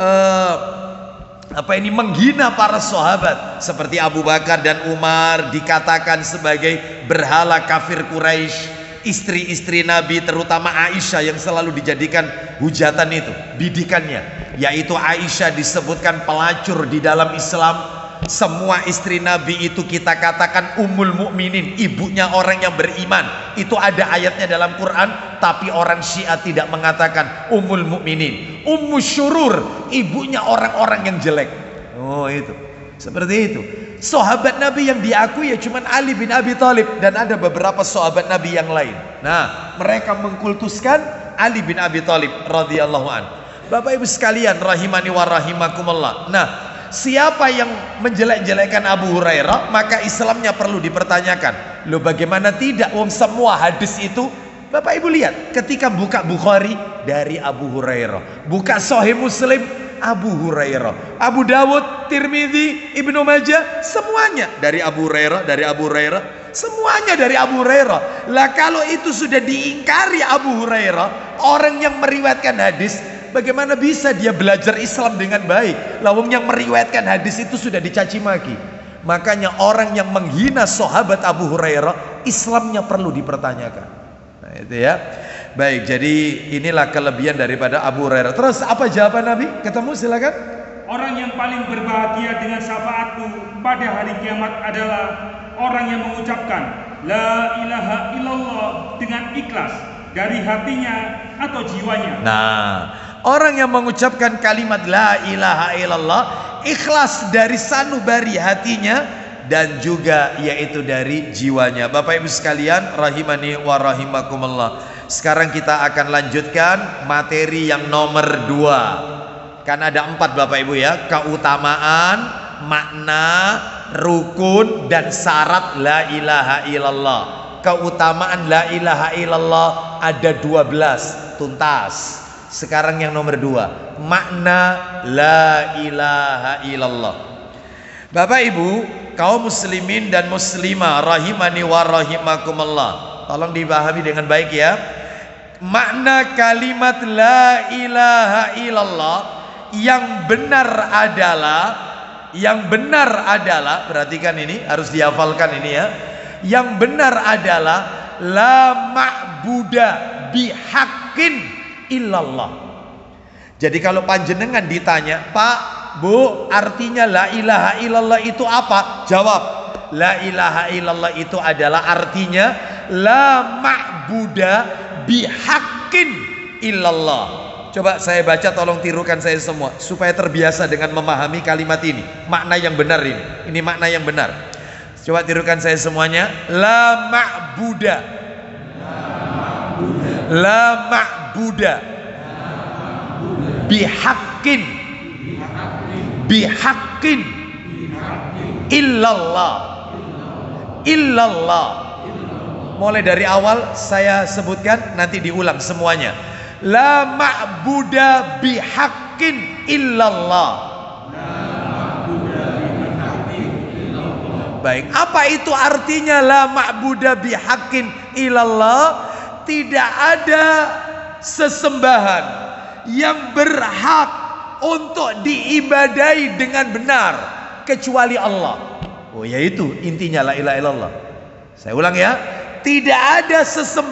menghina para sahabat. Seperti Abu Bakar dan Umar dikatakan sebagai berhala kafir Quraisy. Istri-istri Nabi terutama Aisyah yang selalu dijadikan hujatan itu, bidikannya, yaitu Aisyah disebutkan pelacur di dalam Islam. Semua istri Nabi itu kita katakan ummul mukminin, ibunya orang yang beriman. Itu ada ayatnya dalam Quran, tapi orang Syiah tidak mengatakan ummul mukminin. Ummu syurur, ibunya orang-orang yang jelek. Oh itu. Seperti itu. Sahabat Nabi yang diakui ya cuman Ali bin Abi Thalib dan ada beberapa sahabat Nabi yang lain. Nah, mereka mengkultuskan Ali bin Abi Thalib radhiyallahu an. Bapak Ibu sekalian rahimani wa rahimakumullah. Nah, siapa yang menjelek-jelekan Abu Hurairah, maka Islamnya perlu dipertanyakan. Loh, bagaimana tidak? Wong semua hadis itu, Bapak Ibu lihat, ketika buka Bukhari dari Abu Hurairah, buka Sahih Muslim Abu Hurairah, Abu Dawud, Tirmidzi, Ibnu Majah, semuanya dari Abu Hurairah, semuanya dari Abu Hurairah. Lah kalau itu sudah diingkari Abu Hurairah, orang yang meriwayatkan hadis, bagaimana bisa dia belajar Islam dengan baik? Lawang yang meriwayatkan hadis itu sudah dicaci maki. Makanya orang yang menghina sahabat Abu Hurairah, Islamnya perlu dipertanyakan. Nah, itu ya. Baik, jadi inilah kelebihan daripada Abu Hurairah. Terus apa jawaban Nabi? Ketemu silakan. Orang yang paling berbahagia dengan syafaatku pada hari kiamat adalah orang yang mengucapkan La ilaha illallah dengan ikhlas dari hatinya atau jiwanya. Nah, orang yang mengucapkan kalimat La ilaha illallah ikhlas dari sanubari hatinya dan juga yaitu dari jiwanya. Bapak Ibu sekalian rahimani wa rahimakumullah. Sekarang kita akan lanjutkan materi yang nomor 2. Kan ada 4 Bapak Ibu ya. Keutamaan, makna, rukun, dan syarat la ilaha illallah. Keutamaan la ilaha illallah ada 12. Tuntas. Sekarang yang nomor 2. Makna la ilaha illallah. Bapak Ibu, kaum muslimin dan muslimah rahimani wa rahimakumullah. Tolong dipahami dengan baik ya. Makna kalimat la ilaha illallah yang benar adalah perhatikan ini, harus dihafalkan ini ya. Yang benar adalah la ma'buda bihaqqin illallah. Jadi kalau panjenengan ditanya, Pak, Bu, artinya la ilaha illallah itu apa? Jawab, la ilaha illallah itu adalah artinya la ma'buda bihaqqin illallah. Coba saya baca, tolong tirukan saya semua supaya terbiasa dengan memahami kalimat ini. Makna yang benar ini. Ini makna yang benar. Coba tirukan saya semuanya. La ma'buda. La ma'buda. Bihaqqin. Bihaqqin. Illallah. Illallah. Mulai dari awal saya sebutkan, nanti diulang semuanya. La ma'buda bihaqqin illallah. Baik, apa itu artinya la ma'buda bihaqqin illallah? Tidak ada sesembahan yang berhak untuk diibadai dengan benar kecuali Allah. Oh, yaitu intinya la ilaha illallah. Saya ulang ya. Tidak ada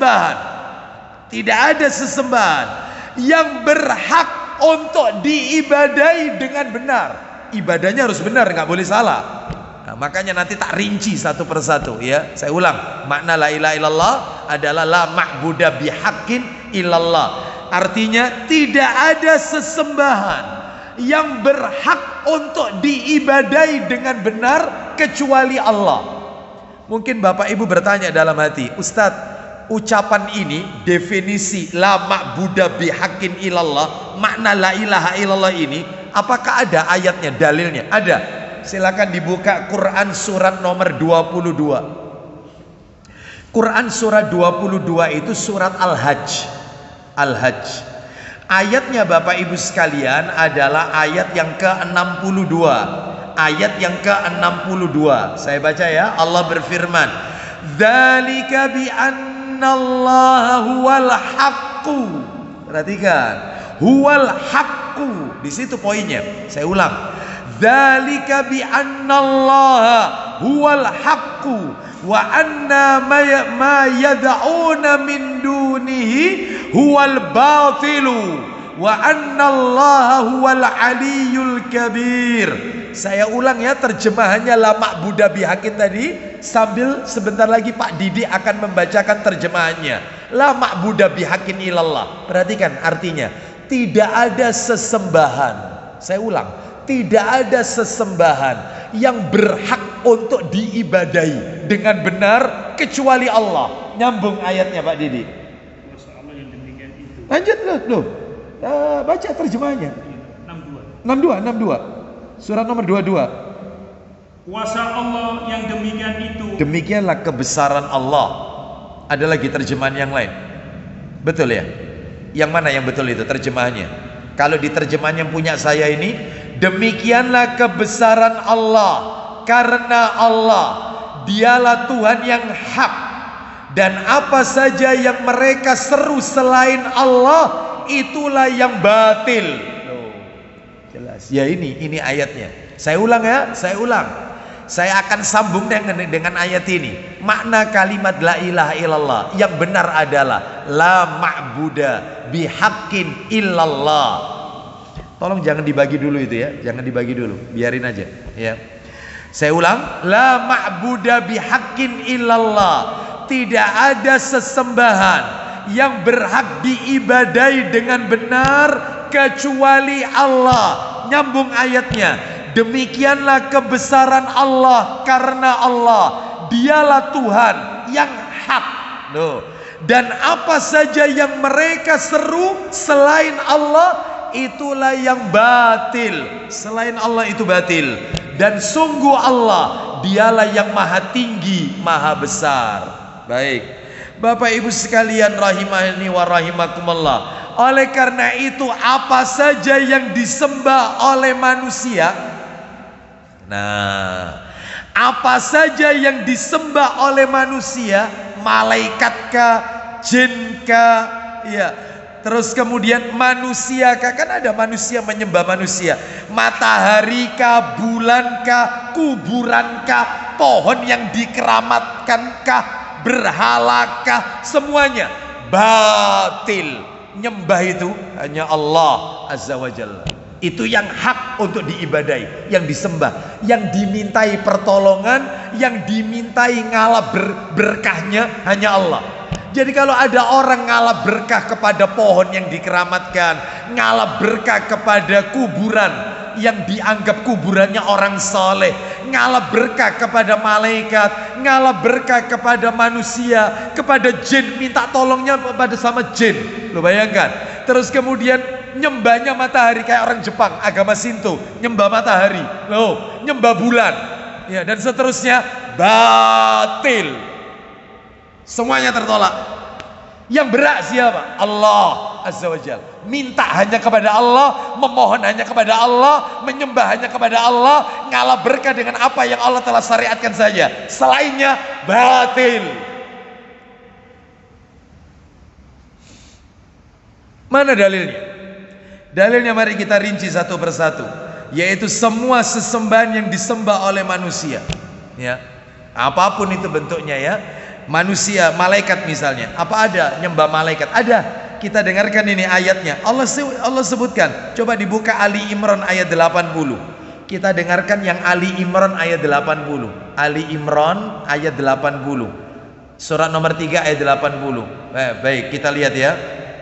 sesembahan yang berhak untuk diibadai dengan benar. Ibadahnya harus benar, nggak boleh salah. Nah, makanya nanti tak rinci satu persatu ya. Saya ulang, makna la ilaha illallah adalah la ma'buda bihaqqin illallah. Artinya tidak ada sesembahan yang berhak untuk diibadai dengan benar kecuali Allah. Mungkin Bapak Ibu bertanya dalam hati, Ustadz, ucapan ini, definisi la ma'buda bihaqqin illallah, makna la ilaha illallah ini, apakah ada ayatnya, dalilnya? Ada. Silakan dibuka Quran surat nomor 22. Quran surat 22 itu surat Al-Hajj. Al-Hajj. Ayatnya Bapak Ibu sekalian adalah ayat yang ke-62. Ayat yang ke-62. Saya baca ya. Allah berfirman, "Dzalika bi annallaha huwal haqqu." Perhatikan, huwal haqqu. Di situ poinnya. Saya ulang. Dzalika bi annallaha huwal haqqu wa anna ma yad'una min dunihi huwal batilu wa annallaha huwal aliyyul kabir. Saya ulang ya terjemahannya la ma'buda bihaqqin tadi, sambil sebentar lagi Pak Didi akan membacakan terjemahannya. La ma'buda bihaqqin illallah. Perhatikan artinya, tidak ada sesembahan. Saya ulang, tidak ada sesembahan yang berhak untuk diibadahi dengan benar kecuali Allah. Nyambung ayatnya Pak Didi. Lanjut loh. Baca terjemahnya. 62. Surat nomor 22. Kuasa Allah yang demikian itu. Demikianlah kebesaran Allah. Ada lagi terjemahan yang lain. Betul ya? Yang mana yang betul itu terjemahannya? Kalau di terjemahan yang punya saya ini, demikianlah kebesaran Allah, karena Allah dialah Tuhan yang hak, dan apa saja yang mereka seru selain Allah itulah yang batil. Jelas. Ya ini ayatnya. Saya ulang ya, saya ulang. Saya akan sambung dengan ayat ini. Makna kalimat la ilaha illallah yang benar adalah la ma'buda bihaqqin illallah. Tolong jangan dibagi dulu itu ya, jangan dibagi dulu, biarin aja ya. Saya ulang, la ma'buda bihaqqin illallah. Tidak ada sesembahan yang berhak diibadai dengan benar kecuali Allah. Nyambung ayatnya. Demikianlah kebesaran Allah, karena Allah dialah Tuhan yang hak. Loh. Dan apa saja yang mereka seru selain Allah itulah yang batil. Selain Allah itu batil. Dan sungguh Allah dialah yang maha tinggi, maha besar. Baik, Bapak Ibu sekalian rahimahni wa rahimakumullah. Oleh karena itu apa saja yang disembah oleh manusia, nah, apa saja yang disembah oleh manusia, malaikatkah, jinkah, ya, terus kemudian manusiakah, kan ada manusia menyembah manusia, mataharikah, bulankah, kuburankah, pohon yang dikeramatkankah, berhalakah, semuanya batil. Nyembah itu hanya Allah Azza wa Jalla. Itu yang hak untuk diibadai, yang disembah, yang dimintai pertolongan, yang dimintai ngalah berkahnya hanya Allah. Jadi kalau ada orang ngalah berkah kepada pohon yang dikeramatkan, ngalah berkah kepada kuburan yang dianggap kuburannya orang soleh, ngalah berkah kepada malaikat, ngalah berkah kepada manusia, kepada jin, minta tolongnya pada sama jin. Lo bayangkan. Terus kemudian nyembahnya matahari kayak orang Jepang, agama Shinto, nyembah matahari, loh, nyembah bulan, ya, dan seterusnya, batil. Semuanya tertolak. Yang berhak siapa? Allah Azza wa Jalla. Minta hanya kepada Allah, memohon hanya kepada Allah, menyembah hanya kepada Allah, ngalah berkah dengan apa yang Allah telah syariatkan saja. Selainnya batil. Mana dalilnya? Dalilnya mari kita rinci satu persatu, yaitu semua sesembahan yang disembah oleh manusia, ya, apapun itu bentuknya, ya, manusia, malaikat misalnya, apa ada nyembah malaikat? Ada. Kita dengarkan ini ayatnya. Allah sebutkan. Coba dibuka Ali Imran ayat 80. Kita dengarkan yang Ali Imran ayat 80. Ali Imran ayat 80. Surat nomor 3 ayat 80. Baik, kita lihat ya.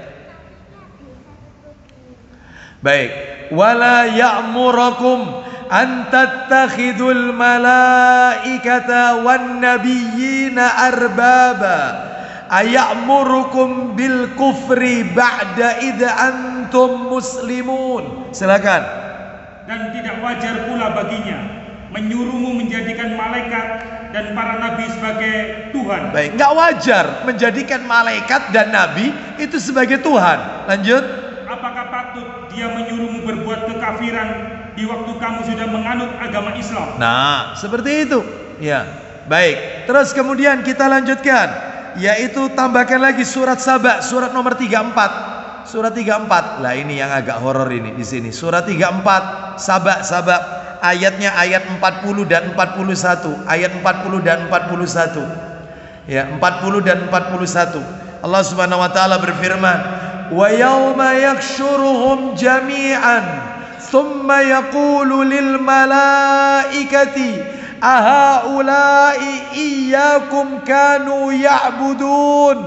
Baik, wala ya'murakum an tattakhidul malaikata wan nabiyyina arbaba aya'murukum bil kufri ba'da id antum muslimun. Silakan. Dan tidak wajar pula baginya menyuruhmu menjadikan malaikat dan para nabi sebagai Tuhan. Baik, nggak wajar menjadikan malaikat dan nabi itu sebagai Tuhan. Lanjut. Apakah patut dia menyuruhmu berbuat kekafiran di waktu kamu sudah menganut agama Islam? Nah, seperti itu. Ya, baik. Terus kemudian kita lanjutkan, yaitu tambahkan lagi surat Saba, surat nomor 34. Surat 34. Lah ini yang agak horor ini di sini. Surat 34 Saba ayatnya ayat 40 dan 41. Ayat 40 dan 41. Ya, 40 dan 41. Allah Subhanahu wa taala berfirman, wa yawma yakshuruhum jami'an thumma yaqulu lil malaikati ahaula'i iyyakum kanu ya'budun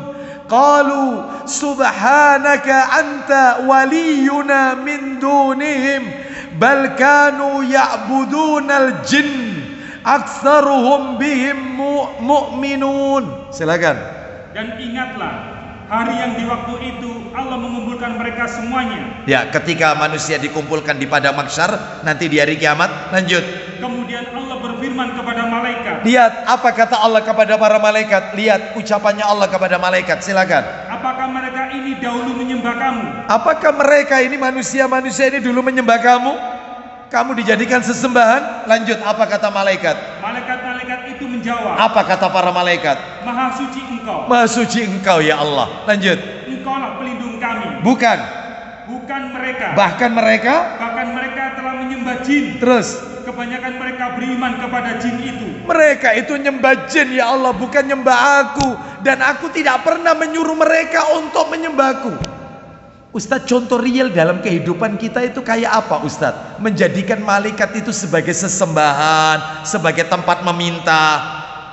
qalu subhanaka anta waliyuna min dunihim bal kanu ya'budunal jin aktsaruhum bihim mu'minun. Silakan. Dan ingatlah hari yang di waktu itu Allah mengumpulkan mereka semuanya. Ya, ketika manusia dikumpulkan di padang mahsyar nanti di hari kiamat. Lanjut. Kemudian Allah berfirman kepada malaikat. Lihat apa kata Allah kepada para malaikat. Lihat ucapannya Allah kepada malaikat. Silakan. Apakah mereka ini dahulu menyembah kamu? Apakah mereka ini manusia-manusia ini dulu menyembah kamu? Kamu dijadikan sesembahan? Lanjut, apa kata malaikat? Malaikat-malaikat itu menjawab. Apa kata para malaikat? Maha suci engkau. Maha suci engkau ya Allah. Lanjut. Engkaulah pelindung kami. Bukan. Bukan mereka. Bahkan mereka telah menyembah jin. Terus Kebanyakan mereka beriman kepada jin itu. mereka itu nyembah jin ya Allah, bukan nyembah aku. Dan aku tidak pernah menyuruh mereka untuk menyembahku. Ustadz, contoh real dalam kehidupan kita itu kayak apa Ustadz? Menjadikan malaikat itu sebagai sesembahan, sebagai tempat meminta.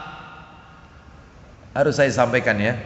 Harus saya sampaikan ya.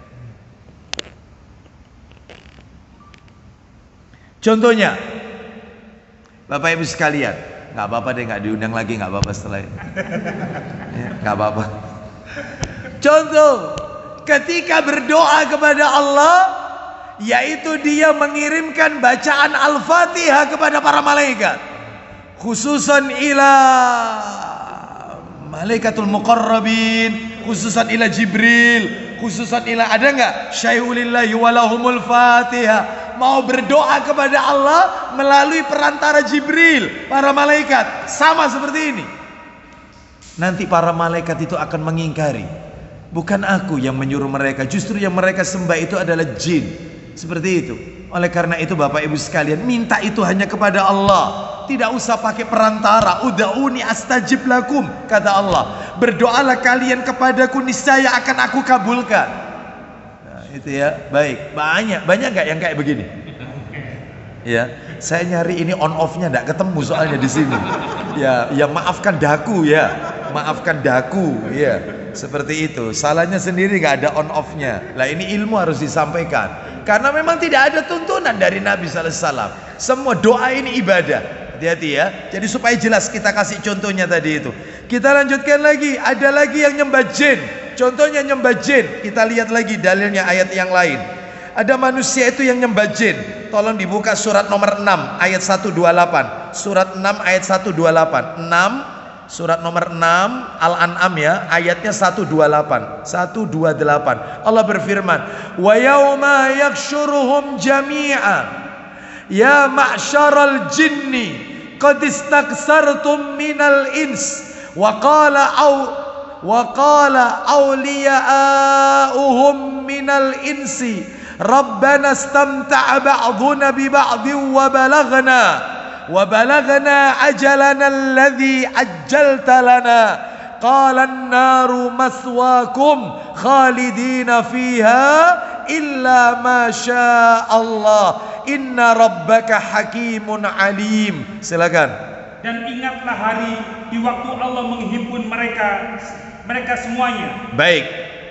Contohnya, Bapak Ibu sekalian, nggak apa-apa deh, nggak diundang lagi, nggak apa-apa setelah ini. Ya, nggak apa-apa. Contoh, ketika berdoa kepada Allah, yaitu dia mengirimkan bacaan Al-Fatihah kepada para malaikat, khususan ila malaikatul muqarrabin, khususan ila Jibril, khususan ila, ada nggak syai'ulillahi walahumul Fatihah. Mau berdoa kepada Allah melalui perantara Jibril, para malaikat, sama seperti ini. Nanti para malaikat itu akan mengingkari, bukan aku yang menyuruh mereka, justru yang mereka sembah itu adalah jin. Seperti itu. Oleh karena itu Bapak Ibu sekalian, minta itu hanya kepada Allah, tidak usah pakai perantara. Ud'uni astajib lakum, kata Allah. Berdoalah kalian kepadaku, niscaya akan aku kabulkan. Nah, itu ya. Baik, banyak nggak yang kayak begini? Ya, saya nyari ini on off-nya nggak ketemu soalnya di sini. Ya, maafkan daku ya. Maafkan daku ya. Seperti itu. Salahnya sendiri nggak ada on off-nya. Lah ini ilmu harus disampaikan. Karena memang tidak ada tuntunan dari Nabi sallallahu alaihi wasallam. Semua doa ini ibadah. Hati-hati ya. Jadi supaya jelas kita kasih contohnya tadi itu. Kita lanjutkan lagi. Ada lagi yang nyembah jin. Contohnya nyembah jin. Kita lihat lagi dalilnya ayat yang lain. Ada manusia itu yang nyembah jin. Tolong dibuka surat nomor 6 ayat 128. Surat 6 ayat 128. 6 surat nomor 6 Al-An'am ya, ayatnya 128. Allah berfirman, "Wa yauma yakshuruhum jami'a ya ma'syaral jinni qad istaksartum minal ins wa qala awliya'uhum minal insi rabbana istamta'a ba'duna bi ba'din wa balagna ajalana alladhi ajjalta lana qala an-naru maswaakum khalidina fiha illa ma syaa Allah inna rabbaka hakimun alim." Silakan. Dan ingatlah hari di waktu Allah menghimpun mereka semuanya. Baik.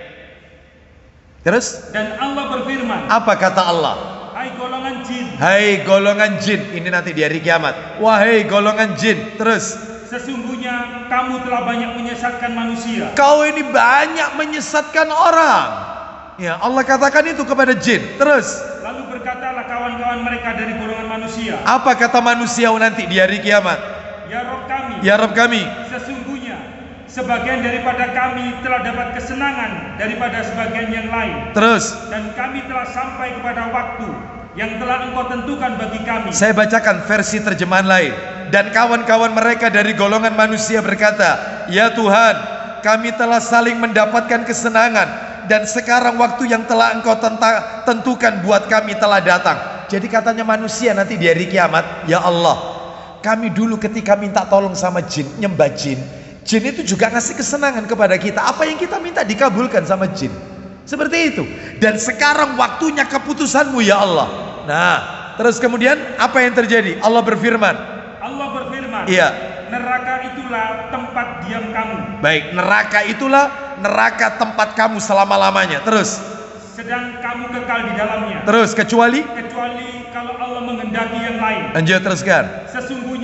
Terus? Dan Allah berfirman. Apa kata Allah? Hai golongan jin. Hai golongan jin. Ini nanti di hari kiamat. Wahai golongan jin. Terus? Sesungguhnya kamu telah banyak menyesatkan manusia. Kau ini banyak menyesatkan orang. Ya, Allah katakan itu kepada jin. Terus? Lalu berkatalah kawan-kawan mereka dari golongan manusia. Apa kata manusia nanti di hari kiamat? Ya Rabb kami. Ya Rabb kami. Sesungguhnya sebagian daripada kami telah dapat kesenangan daripada sebagian yang lain. Terus? Dan kami telah sampai kepada waktu yang telah Engkau tentukan bagi kami. Saya bacakan versi terjemahan lain. Dan kawan-kawan mereka dari golongan manusia berkata, "Ya Tuhan, kami telah saling mendapatkan kesenangan, dan sekarang waktu yang telah Engkau tentukan buat kami telah datang." Jadi katanya manusia nanti di hari kiamat, "Ya Allah, kami dulu ketika minta tolong sama jin, nyembah jin, jin itu juga ngasih kesenangan kepada kita. Apa yang kita minta dikabulkan sama jin." Seperti itu. Dan sekarang waktunya keputusanmu ya Allah. Nah, terus kemudian apa yang terjadi? Allah berfirman. Iya. Neraka itulah tempat diam kamu. Baik, neraka itulah neraka tempat kamu selama-lamanya. Terus? Sedang kamu kekal di dalamnya. Terus kecuali kalau Allah menghendaki yang lain. Lanjut teruskan. Sesungguhnya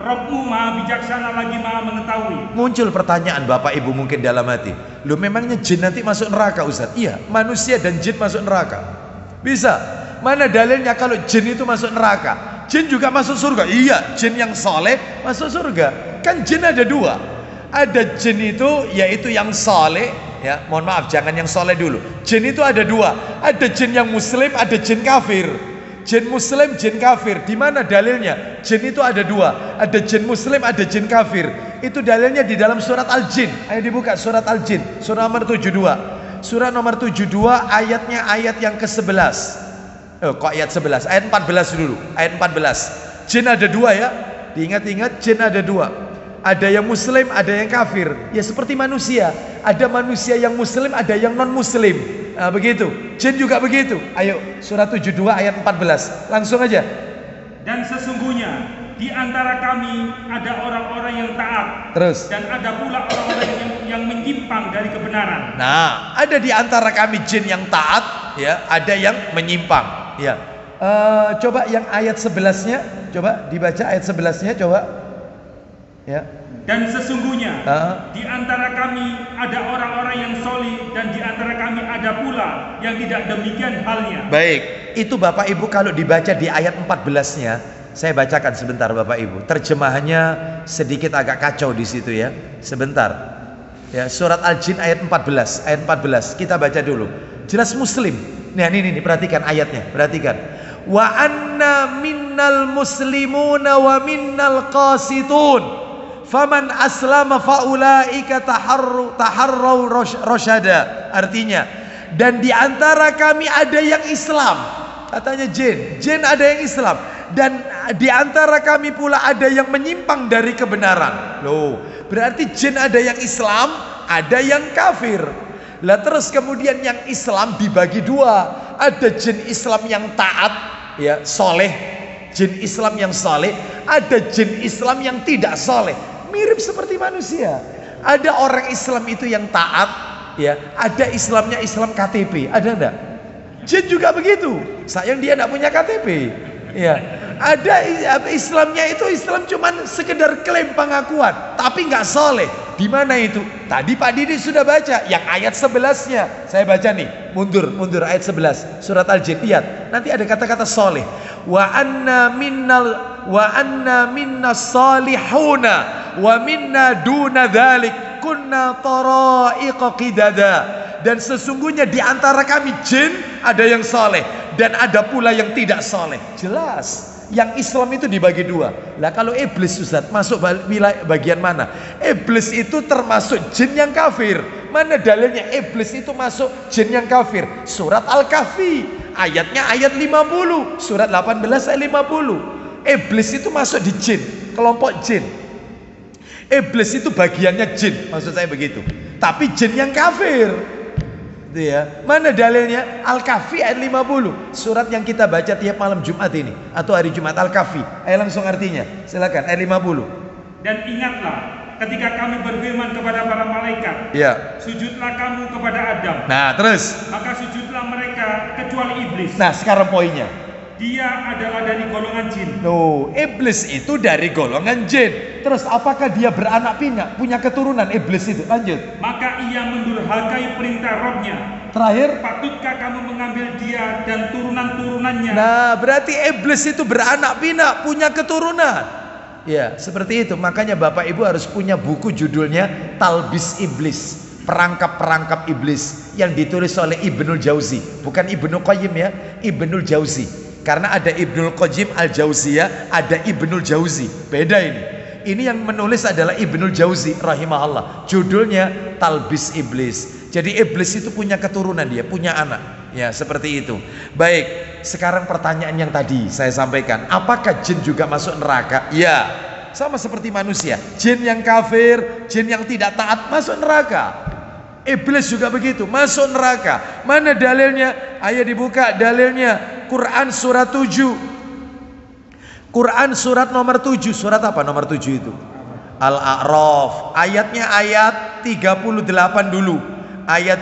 Rabbmu maha bijaksana lagi maha mengetahui. Muncul pertanyaan Bapak Ibu mungkin dalam hati, loh memangnya jin nanti masuk neraka Ustaz? Iya, manusia dan jin masuk neraka. Bisa. Mana dalilnya kalau jin itu masuk neraka? Jin juga masuk surga. Iya, jin yang soleh masuk surga. Kan jin ada dua. Ada jin itu yaitu yang soleh, ya. Mohon maaf, jangan yang soleh dulu. Jin itu ada dua. Ada jin yang muslim, ada jin kafir. Jin muslim, jin kafir. Di mana dalilnya? Jin itu ada dua. Ada jin muslim, ada jin kafir. Itu dalilnya di dalam surat Al-Jin. Ayo dibuka surat Al-Jin, surah nomor 72. Surah nomor 72 ayatnya ayat yang ke-11. Kok ayat 11? Ayat 14 dulu. Ayat 14. Jin ada dua ya. Diingat-ingat, jin ada dua. Ada yang muslim, ada yang kafir. Ya seperti manusia. Ada manusia yang muslim, ada yang non muslim. Nah, begitu. Jin juga begitu. Ayo, surah 72 ayat 14. Langsung aja. Dan sesungguhnya di antara kami ada orang-orang yang taat. Terus. Dan ada pula orang-orang yang menyimpang dari kebenaran. Nah, ada di antara kami jin yang taat, ya, ada yang menyimpang. Ya. Coba yang ayat 11-nya, coba dibaca ayat 11-nya, coba. Ya. Dan sesungguhnya di antara kami ada orang-orang yang solih dan di antara kami ada pula yang tidak demikian halnya. Baik, itu Bapak Ibu kalau dibaca di ayat 14-nya, saya bacakan sebentar Bapak Ibu. Terjemahannya sedikit agak kacau di situ ya. Sebentar. Ya, surat Al-Jin ayat 14. Ayat 14 kita baca dulu. Jelas muslim. Nah, ini perhatikan ayatnya, perhatikan. Wa anna minnal muslimuna wa minnal qasitun. Faman aslama faulaika taharraw rasyada. Artinya, dan di antara kami ada yang Islam. Katanya jin ada yang Islam, dan di antara kami pula ada yang menyimpang dari kebenaran. Loh, berarti jin ada yang Islam, ada yang kafir. Lah terus kemudian yang Islam dibagi dua. Ada jin Islam yang taat, ya, soleh. Jin Islam yang soleh, ada jin Islam yang tidak soleh. Mirip seperti manusia. Ada orang Islam itu yang taat, ya. Ada Islamnya Islam KTP. Ada enggak? Jin juga begitu. Sayang dia enggak punya KTP. Ya. Ada Islamnya itu Islam cuman sekedar klaim pengakuan, tapi enggak soleh. Di mana itu? Tadi Pak Didi sudah baca yang ayat 11-nya. Saya baca nih. Mundur ayat 11. Surat Al-Jin. Lihat. Nanti ada kata-kata soleh. Wa anna minnas salihuna wa minna duna dzalik kunna tara'iqa qidada. Dan sesungguhnya di antara kami jin ada yang soleh dan ada pula yang tidak soleh. Jelas. Yang Islam itu dibagi dua. Lah kalau iblis Ustaz masuk bagian mana? Iblis itu termasuk jin yang kafir. Mana dalilnya iblis itu masuk jin yang kafir? Surat Al-Kahfi ayatnya ayat 50. Surat 18 ayat 50. Iblis itu masuk di jin, kelompok jin. Iblis itu bagiannya jin, maksud saya begitu. Tapi jin yang kafir. Itu ya. Mana dalilnya? Al-Kahfi ayat 50. Surat yang kita baca tiap malam Jumat ini atau hari Jumat, Al-Kahfi. Ayo langsung artinya. Silakan ayat 50. Dan ingatlah ketika kami berfirman kepada para malaikat, ya, sujudlah kamu kepada Adam. Nah, terus. Maka sujudlah mereka kecuali iblis. Nah, sekarang poinnya. Dia adalah dari golongan jin. Tuh, iblis itu dari golongan jin. Terus apakah dia beranak pinak, punya keturunan iblis itu? Lanjut. Maka ia mendurhakai perintah Rabbnya. Terakhir, patutkah kamu mengambil dia dan turunan-turunannya? Nah, berarti iblis itu beranak pinak, punya keturunan. Ya, seperti itu. Makanya Bapak Ibu harus punya buku judulnya Talbis Iblis. Perangkap-perangkap iblis yang ditulis oleh Ibnul Jauzi. Bukan Ibnu Qayyim ya, Ibnul Jauzi. Karena ada Ibnul Qayyim Al-Jauziyah, ada Ibnul Jauzi. Beda ini. Ini yang menulis adalah Ibnul Jauzi rahimahullah. Judulnya Talbis Iblis. Jadi iblis itu punya keturunan, dia punya anak. Ya, seperti itu. Baik, sekarang pertanyaan yang tadi saya sampaikan, apakah jin juga masuk neraka? Ya, sama seperti manusia. Jin yang kafir, jin yang tidak taat masuk neraka. Iblis juga begitu, masuk neraka. Mana dalilnya? Ayo dibuka dalilnya. Quran surat 7. Quran surat nomor 7. Surat apa nomor 7 itu? Al-A'raf. Ayatnya ayat 38 dulu. Ayat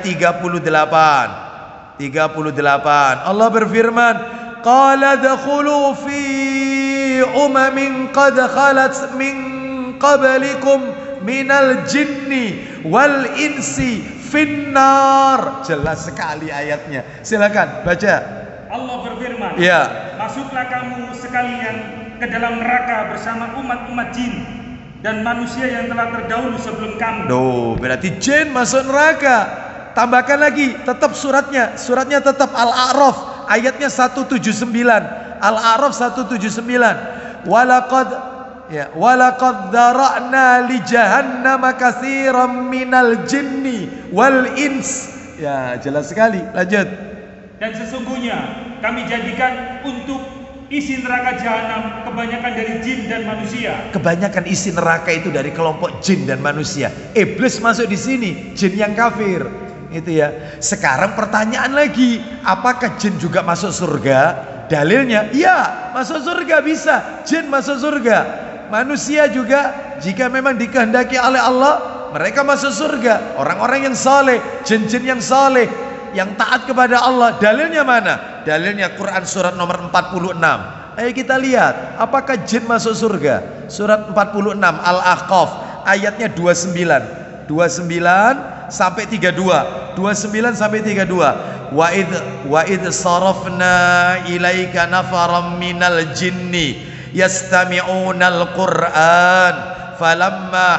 38. Allah berfirman, qala dakhulu fi umamin qad khalat min qablikum minal jinni wal insi finnar. Jelas sekali ayatnya. Silakan baca. Allah berfirman, Ya. masuklah kamu sekalian ke dalam neraka bersama umat-umat jin dan manusia yang telah terdahulu sebelum kamu. Duh, berarti jin masuk neraka. Tambahkan lagi, tetap suratnya tetap Al-A'raf ayatnya 179. Al-A'raf 179. Walaqad dara'na li jahannama katsiran minal jinni wal ins. Ya, jelas sekali. Lanjut. Dan sesungguhnya kami jadikan untuk isi neraka jahanam kebanyakan dari jin dan manusia. Kebanyakan isi neraka itu dari kelompok jin dan manusia. Iblis masuk di sini, jin yang kafir. Itu ya. Sekarang pertanyaan lagi, apakah jin juga masuk surga? Dalilnya, ya, masuk surga bisa. Jin masuk surga. Manusia juga jika memang dikehendaki oleh Allah, mereka masuk surga. Orang-orang yang saleh, jin-jin yang saleh, yang taat kepada Allah. Dalilnya mana? Dalilnya Quran surat nomor 46. Ayo kita lihat, apakah jin masuk surga? Surat 46 Al-Ahqaf ayatnya 29 sampai 32. 29 sampai 32. Wa id sarafna ilaika nafaram minal jinni yastami'unal Qur'an falamma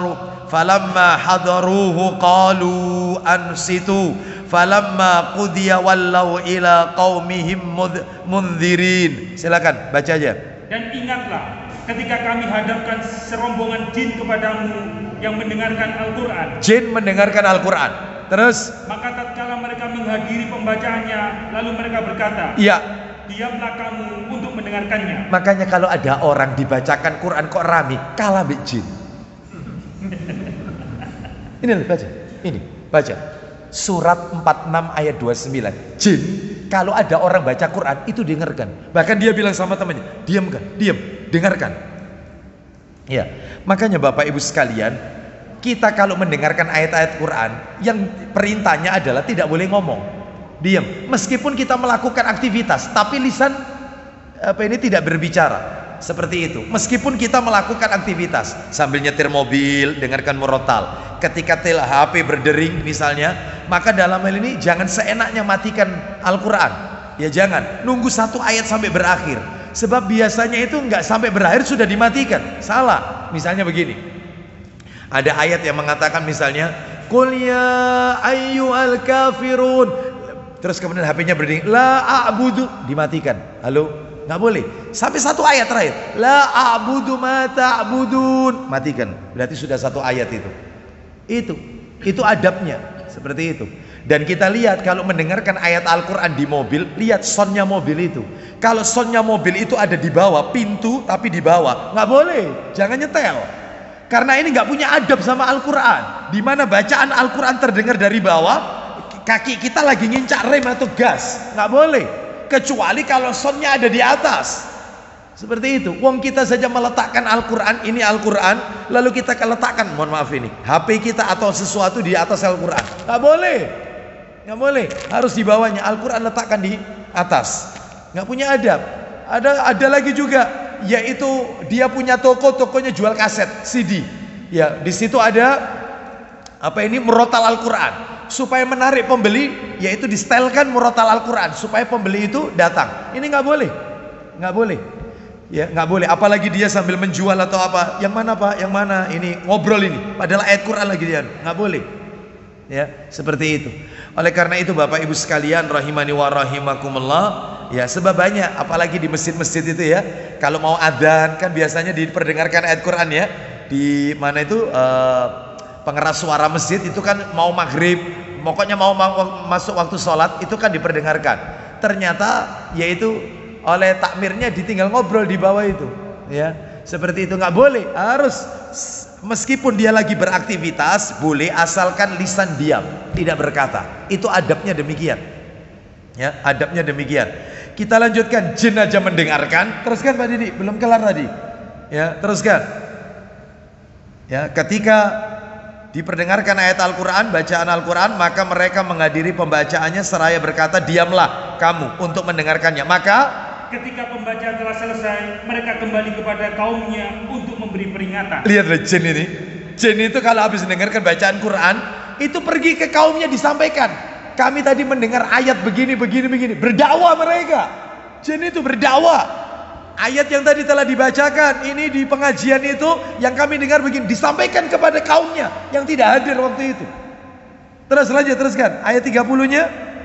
hadaruhu qalu ansitu falamma qudiya wallau ila qaumihim mundzirin. Silakan baca aja. Dan ingatlah ketika kami hadapkan serombongan jin kepadamu yang mendengarkan Al-Quran. Jin mendengarkan Al-Quran. Terus? Maka tatkala mereka menghadiri pembacaannya, lalu mereka berkata, iya, diamlah kamu untuk mendengarkannya. Makanya kalau ada orang dibacakan Quran kok rame, kalah mbek jin. Ini baca. Ini baca. Surat 46 ayat 29. Jin kalau ada orang baca Quran itu dengarkan. Bahkan dia bilang sama temannya, diam, dengarkan. Ya, makanya Bapak Ibu sekalian, kita kalau mendengarkan ayat-ayat Quran, yang perintahnya adalah tidak boleh ngomong, diam. Meskipun kita melakukan aktivitas, tapi lisan tidak berbicara. Seperti itu. Meskipun kita melakukan aktivitas sambil nyetir mobil, dengarkan murotal. Ketika HP berdering misalnya, maka dalam hal ini jangan seenaknya matikan Al-Quran. Ya jangan, nunggu satu ayat sampai berakhir. Sebab biasanya itu nggak sampai berakhir sudah dimatikan. Salah. Misalnya begini. Ada ayat yang mengatakan misalnya, Qul ya ayyuhal kafirun. Terus kemudian HP-nya berdering, la a'budu, dimatikan. Halo? Nggak boleh. Sampai satu ayat terakhir, la a'budu ma ta'budun, matikan. Berarti sudah satu ayat itu. Itu adabnya. Seperti itu. Dan kita lihat kalau mendengarkan ayat Al-Quran di mobil, lihat soundnya mobil itu. Kalau soundnya mobil itu ada di bawah pintu, tapi di bawah, nggak boleh. Jangan nyetel. Karena ini nggak punya adab sama Al-Quran. Dimana bacaan Al-Quran terdengar dari bawah, kaki kita lagi ngincak rem atau gas, nggak boleh. Kecuali kalau soundnya ada di atas. Seperti itu. Wong kita saja meletakkan Al-Quran, ini Al-Quran, lalu kita letakkan, mohon maaf ini, HP kita atau sesuatu di atas Al-Quran. Nggak boleh. Nggak boleh. Harus di bawahnya. Al-Quran letakkan di atas. Nggak punya adab. Ada lagi juga, yaitu dia punya tokonya jual kaset, CD. Ya, di situ ada murotal Al-Quran. Supaya menarik pembeli, yaitu distelkan murotal Al-Quran supaya pembeli itu datang. Ini nggak boleh, nggak boleh, ya nggak boleh. Apalagi dia sambil menjual atau apa? Yang mana Pak? Yang mana? Ini ngobrol ini. Padahal ayat Quran lagi dia, nggak boleh. Ya seperti itu. Oleh karena itu Bapak Ibu sekalian, rahimani wa rahimakumullah. Ya sebab banyak, apalagi di masjid-masjid itu ya. Kalau mau adzan kan biasanya diperdengarkan ayat Quran ya. Di mana itu? Pengeras suara masjid itu kan mau maghrib, pokoknya mau masuk waktu sholat itu kan diperdengarkan. Ternyata yaitu oleh takmirnya ditinggal ngobrol di bawah itu, ya seperti itu. Nggak boleh, harus meskipun dia lagi beraktivitas boleh, asalkan lisan diam, tidak berkata. Itu adabnya demikian, ya adabnya demikian. Kita lanjutkan, jin aja mendengarkan. Teruskan Pak Didi, belum kelar tadi, ya teruskan. Ya ketika diperdengarkan ayat Al-Quran, bacaan Al-Quran, maka mereka menghadiri pembacaannya seraya berkata, diamlah kamu untuk mendengarkannya. Maka ketika pembacaan telah selesai, mereka kembali kepada kaumnya untuk memberi peringatan. Lihatlah jin ini. Jin itu kalau habis mendengarkan bacaan Quran, itu pergi ke kaumnya disampaikan. Kami tadi mendengar ayat begini. Berdakwah mereka. Jin itu berdakwah. Ayat yang tadi telah dibacakan ini di pengajian itu yang kami dengar begini, disampaikan kepada kaumnya yang tidak hadir waktu itu. Teruskan ayat 30-nya.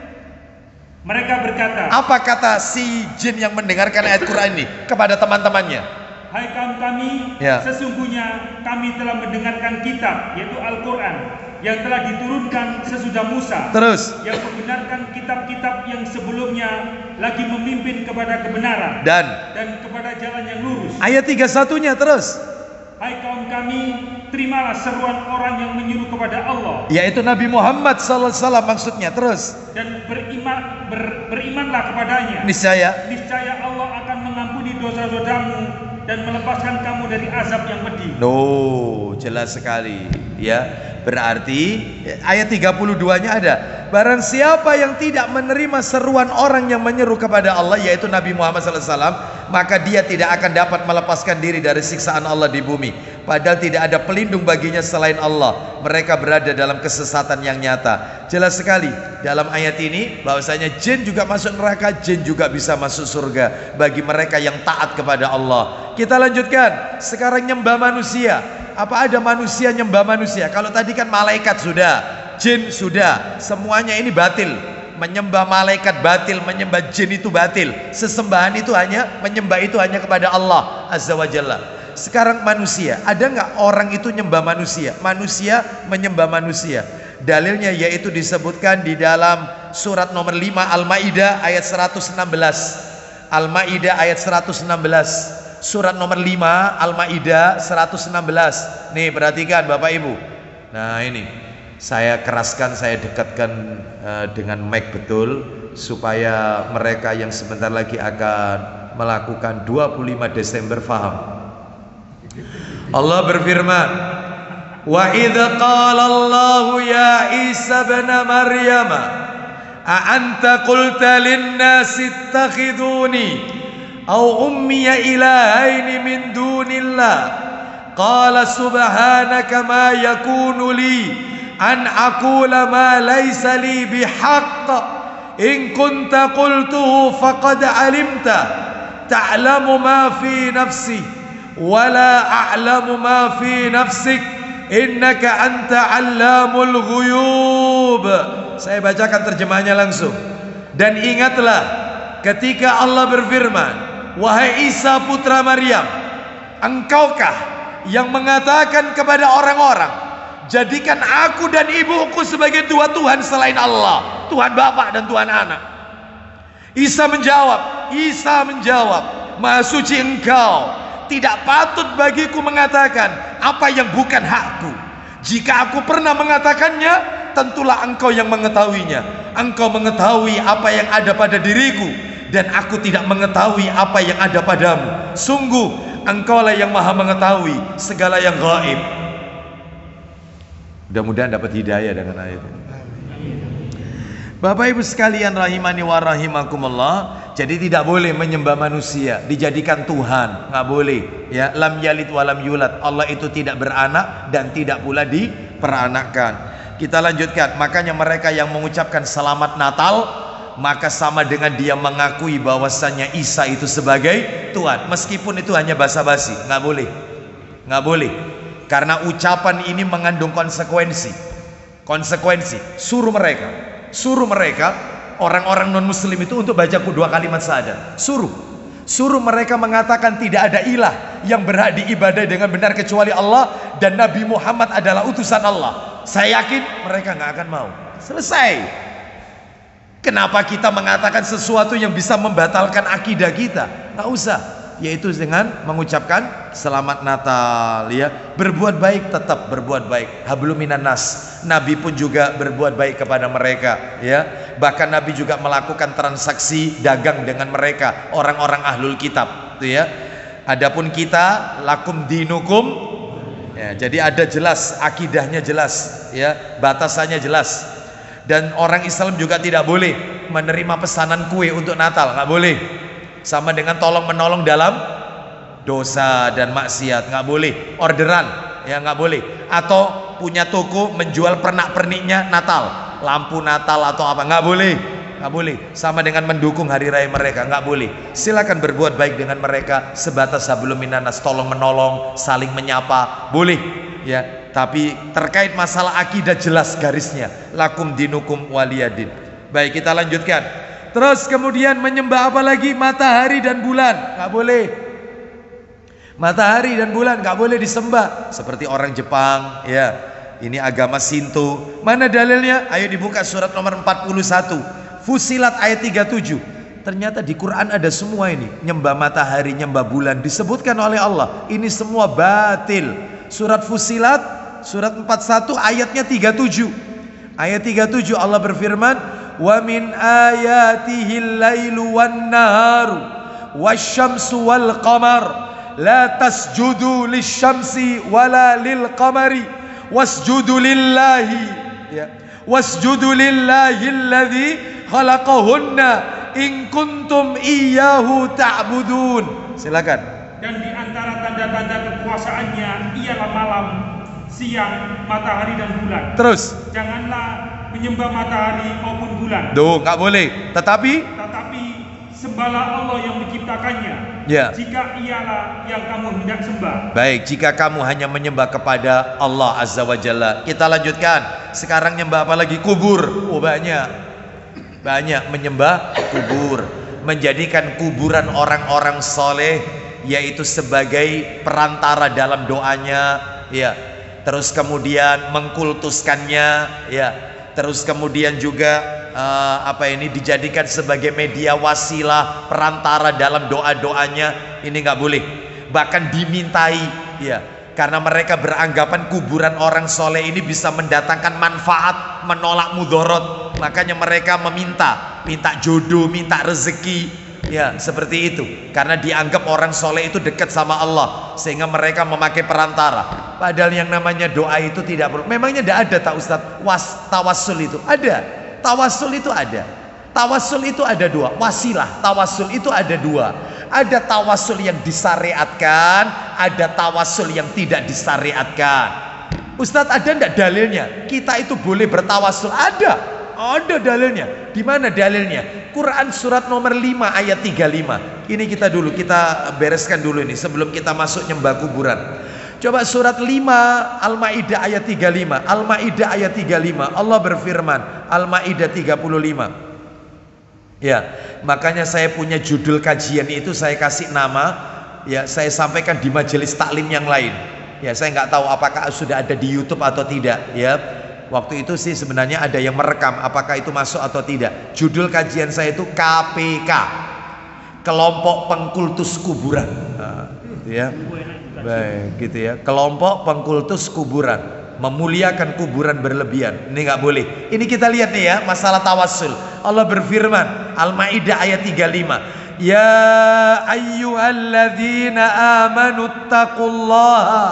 Mereka berkata, apa kata si jin yang mendengarkan ayat Quran ini kepada teman-temannya? Hai kaum kami, sesungguhnya kami telah mendengarkan kitab, yaitu Al-Quran, yang telah diturunkan sesudah Musa. Terus, yang membenarkan kitab-kitab yang sebelumnya lagi memimpin kepada kebenaran dan kepada jalan yang lurus. Ayat 31-nya terus. Hai kaum kami, terimalah seruan orang yang menyuruh kepada Allah, yaitu Nabi Muhammad SAW maksudnya. Terus, dan berimanlah kepadanya. Niscaya Allah akan mengampuni dosa-dosamu dan melepaskan kamu dari azab yang pedih. Jelas sekali ya. Berarti ayat 32-nya ada, barang siapa yang tidak menerima seruan orang yang menyeru kepada Allah, yaitu Nabi Muhammad SAW, maka dia tidak akan dapat melepaskan diri dari siksaan Allah di bumi. Padahal tidak ada pelindung baginya selain Allah. Mereka berada dalam kesesatan yang nyata. Jelas sekali dalam ayat ini bahwasanya jin juga masuk neraka, jin juga bisa masuk surga bagi mereka yang taat kepada Allah. Kita lanjutkan. Sekarang nyembah manusia. Apa ada manusia nyembah manusia? Kalau tadi kan malaikat sudah, jin sudah, semuanya ini batil. Menyembah malaikat batil, menyembah jin itu batil. Sesembahan itu menyembah itu hanya kepada Allah Azza wa Jalla. Sekarang manusia, ada nggak orang itu nyembah manusia? Manusia menyembah manusia. Dalilnya yaitu disebutkan di dalam surat nomor 5 Al-Maidah ayat 116. Al-Maidah ayat 116. Surat nomor 5 Al-Maidah 116. Nih perhatikan Bapak Ibu. Nah ini saya keraskan, saya dekatkan dengan mic betul supaya mereka yang sebentar lagi akan melakukan 25 Desember faham. Allah berfirman, wa idza qala Allah ya Isa ibn Maryam a anta qulta lin-nasi ittakhiduni أو أمي إلهين من دون الله قال سبحانك ما يكون لي أن أقول ما ليس لي بحق إن كنت قلته فقد علمته تعلم ما في نفسي ولا أعلم ما في نفسك إنك أنت علام الغيوب. Saya bacakan terjemahnya langsung. Dan ingatlah ketika Allah berfirman, wahai Isa putra Maryam, engkaukah yang mengatakan kepada orang-orang, jadikan aku dan ibuku sebagai dua Tuhan selain Allah, Tuhan Bapa dan Tuhan Anak? Isa menjawab, Maha suci engkau, tidak patut bagiku mengatakan apa yang bukan hakku. Jika aku pernah mengatakannya, tentulah engkau yang mengetahuinya. Engkau mengetahui apa yang ada pada diriku, dan aku tidak mengetahui apa yang ada padamu. Sungguh engkaulah yang maha mengetahui segala yang gaib. Mudah-mudahan dapat hidayah dengan ayat ini. Bapak Ibu sekalian rahimani wa rahimakumullah. Jadi tidak boleh menyembah manusia, dijadikan Tuhan, nggak boleh ya. Lam yalid walam yulad, Allah itu tidak beranak dan tidak pula diperanakkan. Kita lanjutkan. Makanya mereka yang mengucapkan selamat Natal, maka sama dengan dia mengakui bahwasannya Isa itu sebagai Tuhan, meskipun itu hanya basa-basi. Nggak boleh, karena ucapan ini mengandung konsekuensi. Suruh mereka orang-orang non muslim itu untuk baca 2 kalimat syahadat. Suruh mereka mengatakan tidak ada ilah yang berhak diibadai dengan benar kecuali Allah, dan Nabi Muhammad adalah utusan Allah. Saya yakin mereka nggak akan mau. Selesai. Kenapa kita mengatakan sesuatu yang bisa membatalkan akidah kita? Nggak usah. Yaitu dengan mengucapkan selamat Natal ya. Berbuat baik, tetap berbuat baik. Hablum minan nas. Nabi pun juga berbuat baik kepada mereka ya. Bahkan Nabi juga melakukan transaksi dagang dengan mereka, orang-orang ahlul kitab itu ya. Adapun kita lakum dinukum ya, jadi ada jelas akidahnya, jelas ya, batasannya jelas. Dan orang Islam juga tidak boleh menerima pesanan kue untuk Natal, nggak boleh. Sama dengan tolong menolong dalam dosa dan maksiat, nggak boleh. Orderan, ya nggak boleh. Atau punya toko menjual pernak-perniknya Natal, lampu Natal atau apa, nggak boleh. Nggak boleh. Sama dengan mendukung hari raya mereka, nggak boleh. Silakan berbuat baik dengan mereka sebatas hablum minanas, tolong menolong, saling menyapa, boleh. Ya, tapi terkait masalah akidah jelas garisnya, lakum dinukum waliyadin. Baik, kita lanjutkan. Terus kemudian menyembah apa lagi? Matahari dan bulan, nggak boleh. Matahari dan bulan nggak boleh disembah seperti orang Jepang, ya. Ini agama Shinto. Mana dalilnya? Ayo dibuka surat nomor 41 Fusilat ayat 37. Ternyata di Quran ada semua ini. Nyembah matahari, nyembah bulan disebutkan oleh Allah. Ini semua batil. Surat Fusilat surat 41 ayatnya 37. Ayat 37 Allah berfirman, "Wa min ayatihil lailu wan naharu wasyamsu wal qamar la tasjudu lisyamsi wala lil qamari wasjudu lillahi." Ya. Wasjudu lillahi alladzi khalaqahunna in kuntum iyyahu ta'budun. Silakan. Dan di antara tanda-tanda kekuasaannya ialah malam, siang, matahari dan bulan. Terus, janganlah menyembah matahari maupun bulan. Duh, nggak boleh. Tetapi sembahlah Allah yang menciptakannya. Ya. Jika ialah yang kamu hendak sembah. Baik, jika kamu hanya menyembah kepada Allah Azza wa Jalla. Kita lanjutkan. Sekarang nyembah apa lagi? Kubur. Oh, banyak menyembah kubur, menjadikan kuburan orang-orang soleh yaitu sebagai perantara dalam doanya, ya. Terus kemudian mengkultuskannya, ya. Terus kemudian juga dijadikan sebagai media wasilah, perantara dalam doa-doanya. Ini nggak boleh. Bahkan dimintai, ya. Karena mereka beranggapan kuburan orang soleh ini bisa mendatangkan manfaat, menolak mudorot. Makanya mereka minta jodoh, minta rezeki, ya seperti itu. Karena dianggap orang soleh itu dekat sama Allah, sehingga mereka memakai perantara. Padahal yang namanya doa itu tidak perlu. Memangnya tidak ada tak Ustadz? Tawassul itu ada. Tawassul itu ada. Tawassul itu ada dua. Wasilah, tawassul itu ada dua. Ada tawassul yang disyariatkan, ada tawassul yang tidak disyariatkan. Ustadz, ada enggak dalilnya? Kita itu boleh bertawassul? Ada dalilnya. Di mana dalilnya? Quran surat nomor 5 ayat 35. Ini kita bereskan dulu ini sebelum kita masuk nyembah kuburan. Coba surat 5 Al-Maidah ayat 35. Al-Maidah ayat 35. Allah berfirman, Al-Maidah 35. Ya, makanya saya punya judul kajian itu saya kasih nama, ya saya sampaikan di majelis taklim yang lain. Ya, saya nggak tahu apakah sudah ada di YouTube atau tidak. Ya, waktu itu sih sebenarnya ada yang merekam, apakah itu masuk atau tidak. Judul kajian saya itu KPK, kelompok pengkultus kuburan. Nah, gitu ya, baik, gitu ya, kelompok pengkultus kuburan. Memuliakan kuburan berlebihan, ini nggak boleh. Ini kita lihat nih ya, masalah tawassul. Allah berfirman, Al-Maidah ayat 35. Ya ayyuhalladzina amanu taqullaha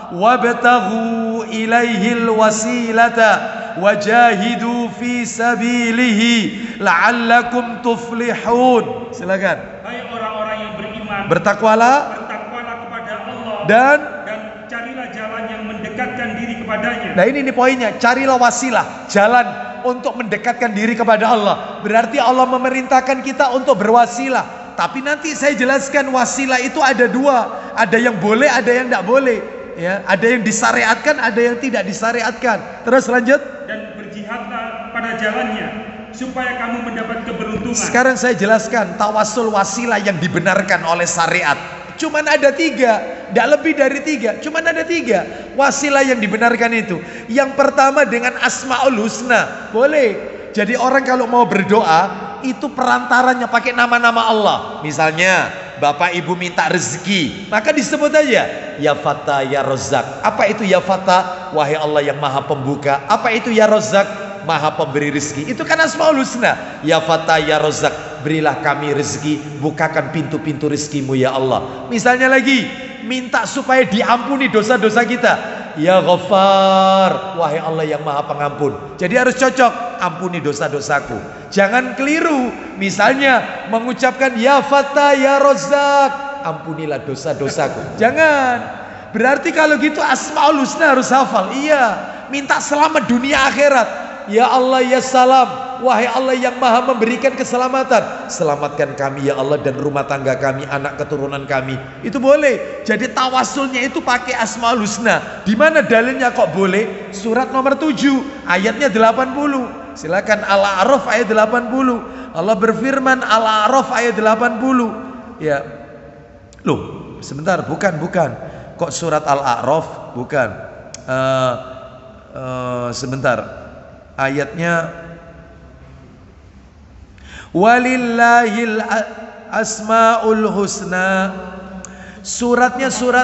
wabtaghu ilaihil wasilata wajahidu fi sabilihi la'allakum tuflihun. Silakan. Hai orang-orang yang beriman, bertakwalah kepada Allah dan carilah jalan yang mendekatkan diri kepadanya. Nah ini poinnya, carilah wasilah, jalan untuk mendekatkan diri kepada Allah. Berarti Allah memerintahkan kita untuk berwasilah. Tapi nanti saya jelaskan wasilah itu ada dua, ada yang boleh, ada yang tidak boleh. Ya, ada yang disyariatkan, ada yang tidak disyariatkan. Terus lanjut. Dan berjihadlah pada jalannya supaya kamu mendapat keberuntungan. Sekarang saya jelaskan tawassul wasilah yang dibenarkan oleh syariat. Cuman ada 3, tidak lebih dari 3. Cuman ada 3 wasilah yang dibenarkan itu. Yang pertama dengan Asmaul Husna, boleh. Jadi orang kalau mau berdoa itu perantaranya pakai nama-nama Allah. Misalnya Bapak Ibu minta rezeki, maka disebut aja Ya Fatah Ya Rozak. Apa itu Ya Fatah? Wahai Allah yang Maha Pembuka. Apa itu Ya Rozak? Maha Pemberi rezeki. Itu kan Asmaul Husna. Ya Fatah Ya Rozak, berilah kami rezeki, bukakan pintu-pintu rezekimu ya Allah. Misalnya lagi minta supaya diampuni dosa-dosa kita, Ya Ghaffar, wahai Allah yang Maha Pengampun. Jadi harus cocok. ampuni dosa-dosaku. Jangan keliru. Misalnya mengucapkan ya Fattah ya Razzaq, ampunilah dosa-dosaku. Jangan. Berarti kalau gitu Asmaul Husna harus hafal. Iya, minta selamat dunia akhirat. Ya Allah ya Salam, wahai Allah yang maha memberikan keselamatan, selamatkan kami ya Allah dan rumah tangga kami, anak keturunan kami. Itu boleh. Jadi tawasulnya itu pakai Asmaul Husna. Di mana dalilnya kok boleh? Surat nomor 7 ayatnya 80. Silakan Al-A'raf ayat 80. Allah berfirman Al-A'raf ayat 80. Ya. Loh, sebentar, bukan. Kok surat Al-A'raf? Bukan. Sebentar. Ayatnya walillahil asmaul husna. Suratnya surat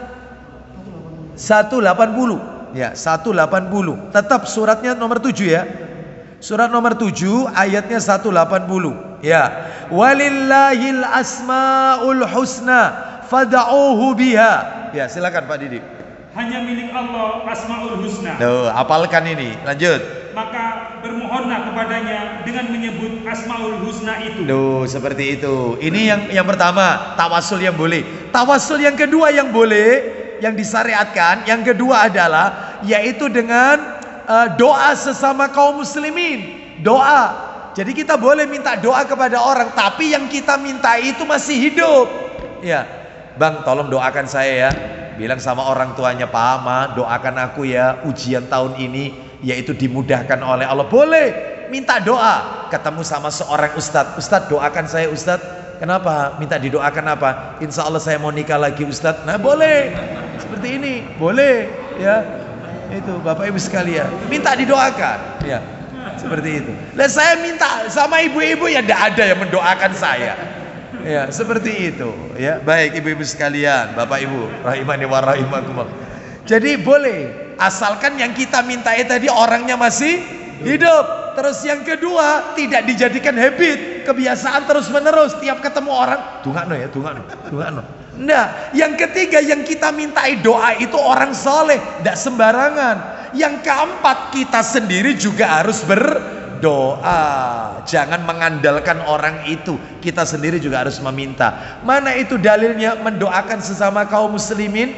180. Ya, 180. Tetap suratnya nomor 7 ya. Surat nomor 7 ayatnya 180. Ya. Walillahil asmaul husna fad'uhu biha. Ya, silakan Pak Didi. Hanya milik Allah Asmaul Husna. Tuh, hafalkan ini. Lanjut. Maka bermohonlah kepadanya dengan menyebut Asmaul Husna itu. Tuh, seperti itu. Ini yang pertama, tawasul yang boleh. Tawasul yang kedua yang boleh, yang disyariatkan, yang kedua adalah yaitu dengan doa sesama kaum muslimin. Doa. Jadi kita boleh minta doa kepada orang, tapi yang kita minta itu masih hidup. Ya. Bang, tolong doakan saya ya. Bilang sama orang tuanya, Pak Ama, doakan aku ya ujian tahun ini yaitu dimudahkan oleh Allah. Boleh minta doa. Ketemu sama seorang ustadz, Ustadz doakan saya Ustadz. Kenapa? Minta didoakan apa? Insya Allah saya mau nikah lagi Ustadz. Nah boleh. Seperti ini. Boleh. Ya. Itu Bapak Ibu sekalian. Minta didoakan. Ya. Seperti itu. Lah saya minta sama ibu-ibu ya tidak ada yang mendoakan saya. Ya, seperti itu ya. Baik ibu-ibu sekalian, Bapak Ibu rahimani wa rahimakumullah. Jadi boleh, asalkan yang kita mintai tadi orangnya masih hidup. Terus yang kedua, tidak dijadikan habit, kebiasaan terus-menerus tiap ketemu orang dungakno ya, dungakno. Nah, yang ketiga yang kita mintai doa itu orang soleh, tidak sembarangan. Yang keempat, kita sendiri juga harus berdoa. Jangan mengandalkan orang itu, kita sendiri juga harus meminta. Mana itu dalilnya mendoakan sesama kaum muslimin?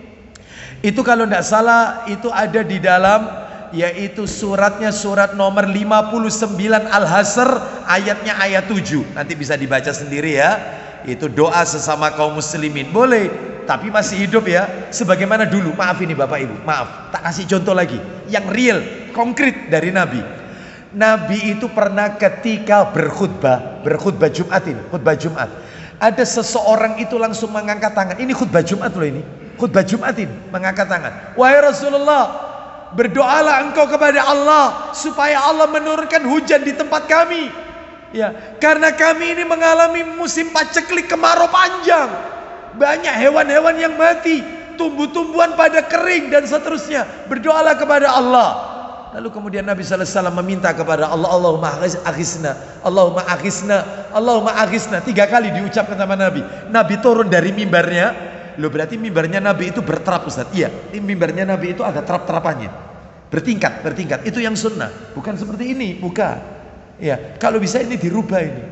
Itu kalau tidak salah itu ada di dalam, yaitu suratnya surat nomor 59 Al-Hasr ayatnya ayat 7. Nanti bisa dibaca sendiri ya. Itu doa sesama kaum muslimin. Boleh, tapi masih hidup ya. Sebagaimana dulu, maaf ini Bapak Ibu, maaf, tak kasih contoh lagi yang real, konkret dari Nabi. Nabi itu pernah ketika berkhutbah Jumat ini, khutbah Jumat. Ada seseorang itu langsung mengangkat tangan. Ini khutbah Jumat loh ini. Khutbah Jumat ini mengangkat tangan. Wahai Rasulullah, berdoalah engkau kepada Allah supaya Allah menurunkan hujan di tempat kami. Ya, karena kami ini mengalami musim paceklik, kemarau panjang. Banyak hewan-hewan yang mati, tumbuh-tumbuhan pada kering dan seterusnya. Berdoalah kepada Allah. Lalu kemudian Nabi SAW meminta kepada Allah, Allahumma aghisna, Allahumma aghisna, Allahumma aghisna. 3 kali diucapkan sama Nabi. Nabi turun dari mimbarnya. Loh, berarti mimbarnya Nabi itu berterap Ustaz. Iya, mimbarnya Nabi itu ada terap-terapannya, bertingkat. Itu yang sunnah. Bukan seperti ini, bukan. Ya, kalau bisa ini dirubah ini.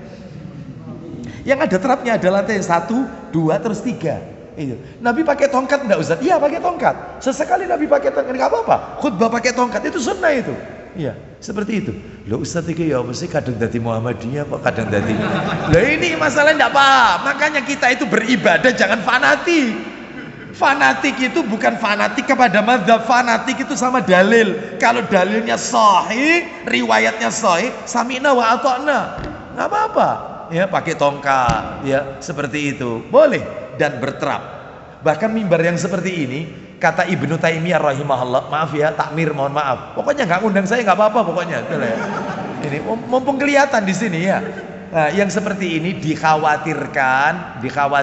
Yang ada terapnya ada lantai 1, 2, terus 3. Itu. Nabi pakai tongkat enggak Ustaz? Iya pakai tongkat. Sesekali Nabi pakai tongkat, enggak apa-apa. Khutbah pakai tongkat itu sunnah itu. Iya, seperti itu. Loh Ustaz iki ya mesti kadang dadi Muhammadiyah kok kadang dadi. Lah ini masalahnya enggak apa. Makanya kita itu beribadah jangan fanatik. Fanatik itu bukan fanatik kepada madzhab, fanatik itu sama dalil. Kalau dalilnya sahih, riwayatnya sahih, sami'na wa ata'na. Enggak apa-apa. Ya, pakai tongkat, ya, seperti itu. Boleh. Dan berterap. Bahkan mimbar yang seperti ini, kata Ibnu Taimiyah rahimahullah, maaf ya takmir, mohon maaf. Pokoknya nggak undang saya nggak apa-apa pokoknya. Ya. Ini mumpung kelihatan di sini ya. Nah, yang seperti ini dikhawatirkan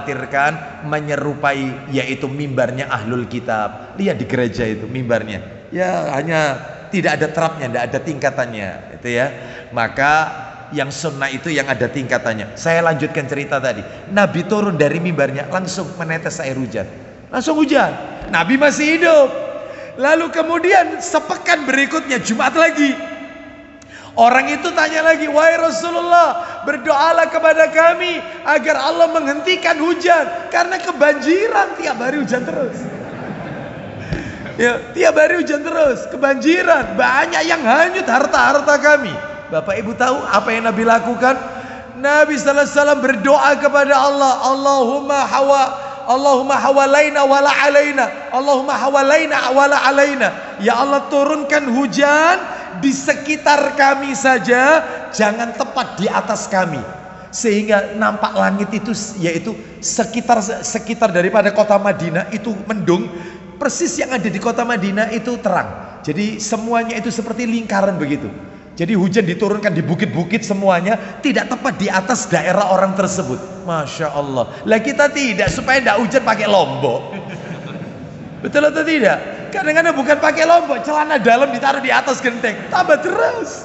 menyerupai yaitu mimbarnya ahlul kitab. Lihat di gereja itu mimbarnya. Ya hanya tidak ada terapnya, tidak ada tingkatannya, itu ya. Maka yang sunnah itu yang ada tingkatannya. Saya lanjutkan cerita tadi. Nabi turun dari mimbarnya langsung menetes air hujan. Langsung hujan. Nabi masih hidup. Lalu kemudian sepekan berikutnya Jumat lagi, Orang itu tanya lagi, wahai Rasulullah, berdoalah kepada kami agar Allah menghentikan hujan, karena kebanjiran, tiap hari hujan terus. Ya, tiap hari hujan terus, kebanjiran, banyak yang hanyut harta-harta kami. Bapak Ibu tahu apa yang Nabi lakukan? Nabi sallallahu alaihi wasallam berdoa kepada Allah, Allahumma hawalaina wala alaina, Allahumma hawalaina wala alaina. Ya Allah, turunkan hujan di sekitar kami saja, jangan tepat di atas kami, sehingga nampak langit itu, yaitu sekitar daripada kota Madinah itu mendung, persis yang ada di kota Madinah itu terang. Jadi semuanya itu seperti lingkaran begitu. Jadi hujan diturunkan di bukit-bukit semuanya, tidak tepat di atas daerah orang tersebut. Masya Allah. Lah kita tidak, supaya tidak hujan pakai lombok. Betul atau tidak? Kadang-kadang bukan pakai lombok, celana dalam ditaruh di atas genteng, tambah terus.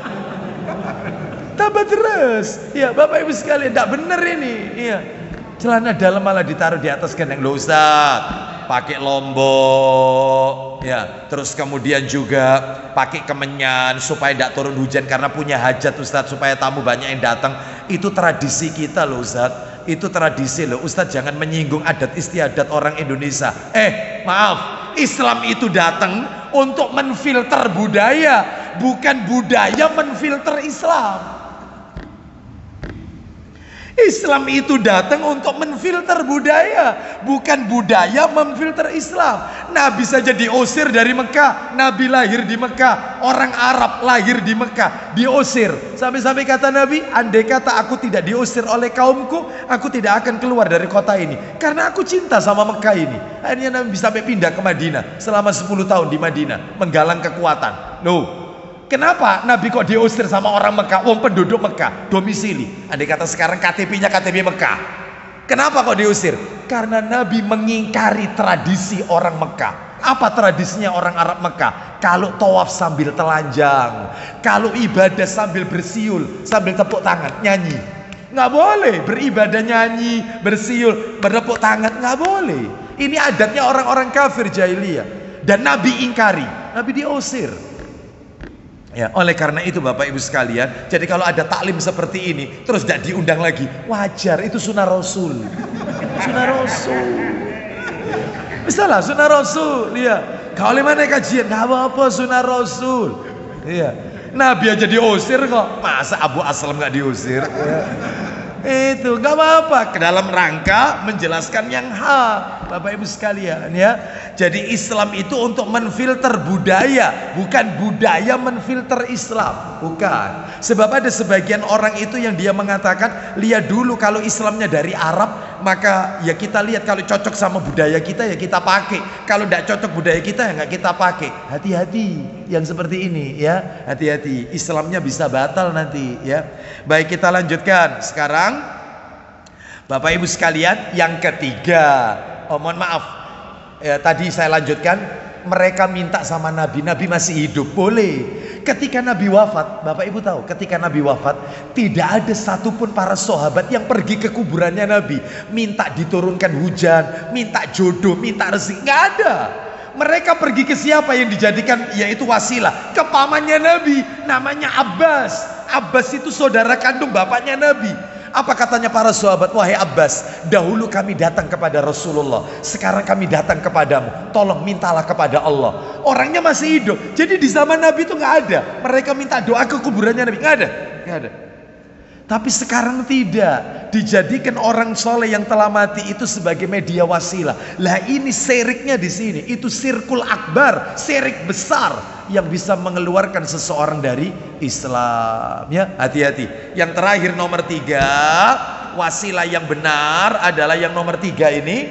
Tambah terus. Ya Bapak Ibu sekalian, tidak benar ini. Iya. Celana dalam malah ditaruh di atas genteng. Loh Ustaz, pakai lombok. Ya, terus kemudian juga pakai kemenyan supaya tidak turun hujan karena punya hajat Ustaz, supaya tamu banyak yang datang. Itu tradisi kita loh Ustaz. Itu tradisi loh Ustaz, jangan menyinggung adat istiadat orang Indonesia. Maaf, Islam itu datang untuk menfilter budaya, bukan budaya menfilter Islam. Islam itu datang untuk menfilter budaya, bukan budaya memfilter Islam. Nabi saja diusir dari Mekah. Nabi lahir di Mekah, orang Arab lahir di Mekah, diusir. Sampai-sampai kata Nabi, andai kata aku tidak diusir oleh kaumku, aku tidak akan keluar dari kota ini, karena aku cinta sama Mekah ini. Akhirnya Nabi sampai pindah ke Madinah, selama 10 tahun di Madinah, menggalang kekuatan. Loh, kenapa Nabi kok diusir sama orang Mekah? Wong penduduk Mekah, domisili. Andai kata sekarang KTP-nya KTP Mekah. Kenapa kok diusir? Karena Nabi mengingkari tradisi orang Mekah. Apa tradisinya orang Arab Mekah? Kalau tawaf sambil telanjang, kalau ibadah sambil bersiul, sambil tepuk tangan, nyanyi. Nggak boleh beribadah nyanyi, bersiul, bertepuk tangan, nggak boleh. Ini adatnya orang-orang kafir jahiliyah. Dan Nabi ingkari, Nabi diusir. Ya, oleh karena itu Bapak Ibu sekalian, jadi kalau ada taklim seperti ini terus tidak diundang lagi, wajar, itu sunnah Rasul. Sunnah Rasul. Misalnya sunnah Rasul, ya. Kalau mana kajian, nggak apa-apa, sunnah Rasul. Iya. Nabi aja diusir kok, masa Abu Aslam nggak diusir? Ya. Itu nggak apa-apa, ke dalam rangka menjelaskan yang hak, Bapak Ibu sekalian, ya. Jadi Islam itu untuk menfilter budaya, bukan budaya menfilter Islam, bukan. Sebab ada sebagian orang itu yang dia mengatakan, lihat dulu kalau Islamnya dari Arab, maka ya kita lihat kalau cocok sama budaya kita ya kita pakai, kalau tidak cocok budaya kita ya nggak kita pakai. Hati-hati yang seperti ini, ya, hati-hati, Islamnya bisa batal nanti, ya. Baik, kita lanjutkan sekarang, Bapak Ibu sekalian, yang ketiga. Mohon maaf, ya, tadi saya lanjutkan, mereka minta sama Nabi, Nabi masih hidup, boleh. Ketika Nabi wafat, Bapak Ibu tahu, ketika Nabi wafat, tidak ada satupun para sahabat yang pergi ke kuburannya Nabi, minta diturunkan hujan, minta jodoh, minta rezeki, nggak ada. Mereka pergi ke siapa yang dijadikan, yaitu wasilah, ke pamannya Nabi, namanya Abbas. Abbas itu saudara kandung bapaknya Nabi. Apa katanya para sahabat? Wahai Abbas, dahulu kami datang kepada Rasulullah, sekarang kami datang kepadamu, tolong mintalah kepada Allah. Orangnya masih hidup. Jadi di zaman Nabi itu nggak ada mereka minta doa ke kuburannya Nabi, nggak ada, nggak ada. Tapi sekarang tidak, dijadikan orang soleh yang telah mati itu sebagai media wasilah. Lah ini syiriknya di sini, itu syirkul akbar, syirik besar yang bisa mengeluarkan seseorang dari Islam. Ya, hati-hati. Yang terakhir nomor 3, wasilah yang benar adalah yang nomor 3 ini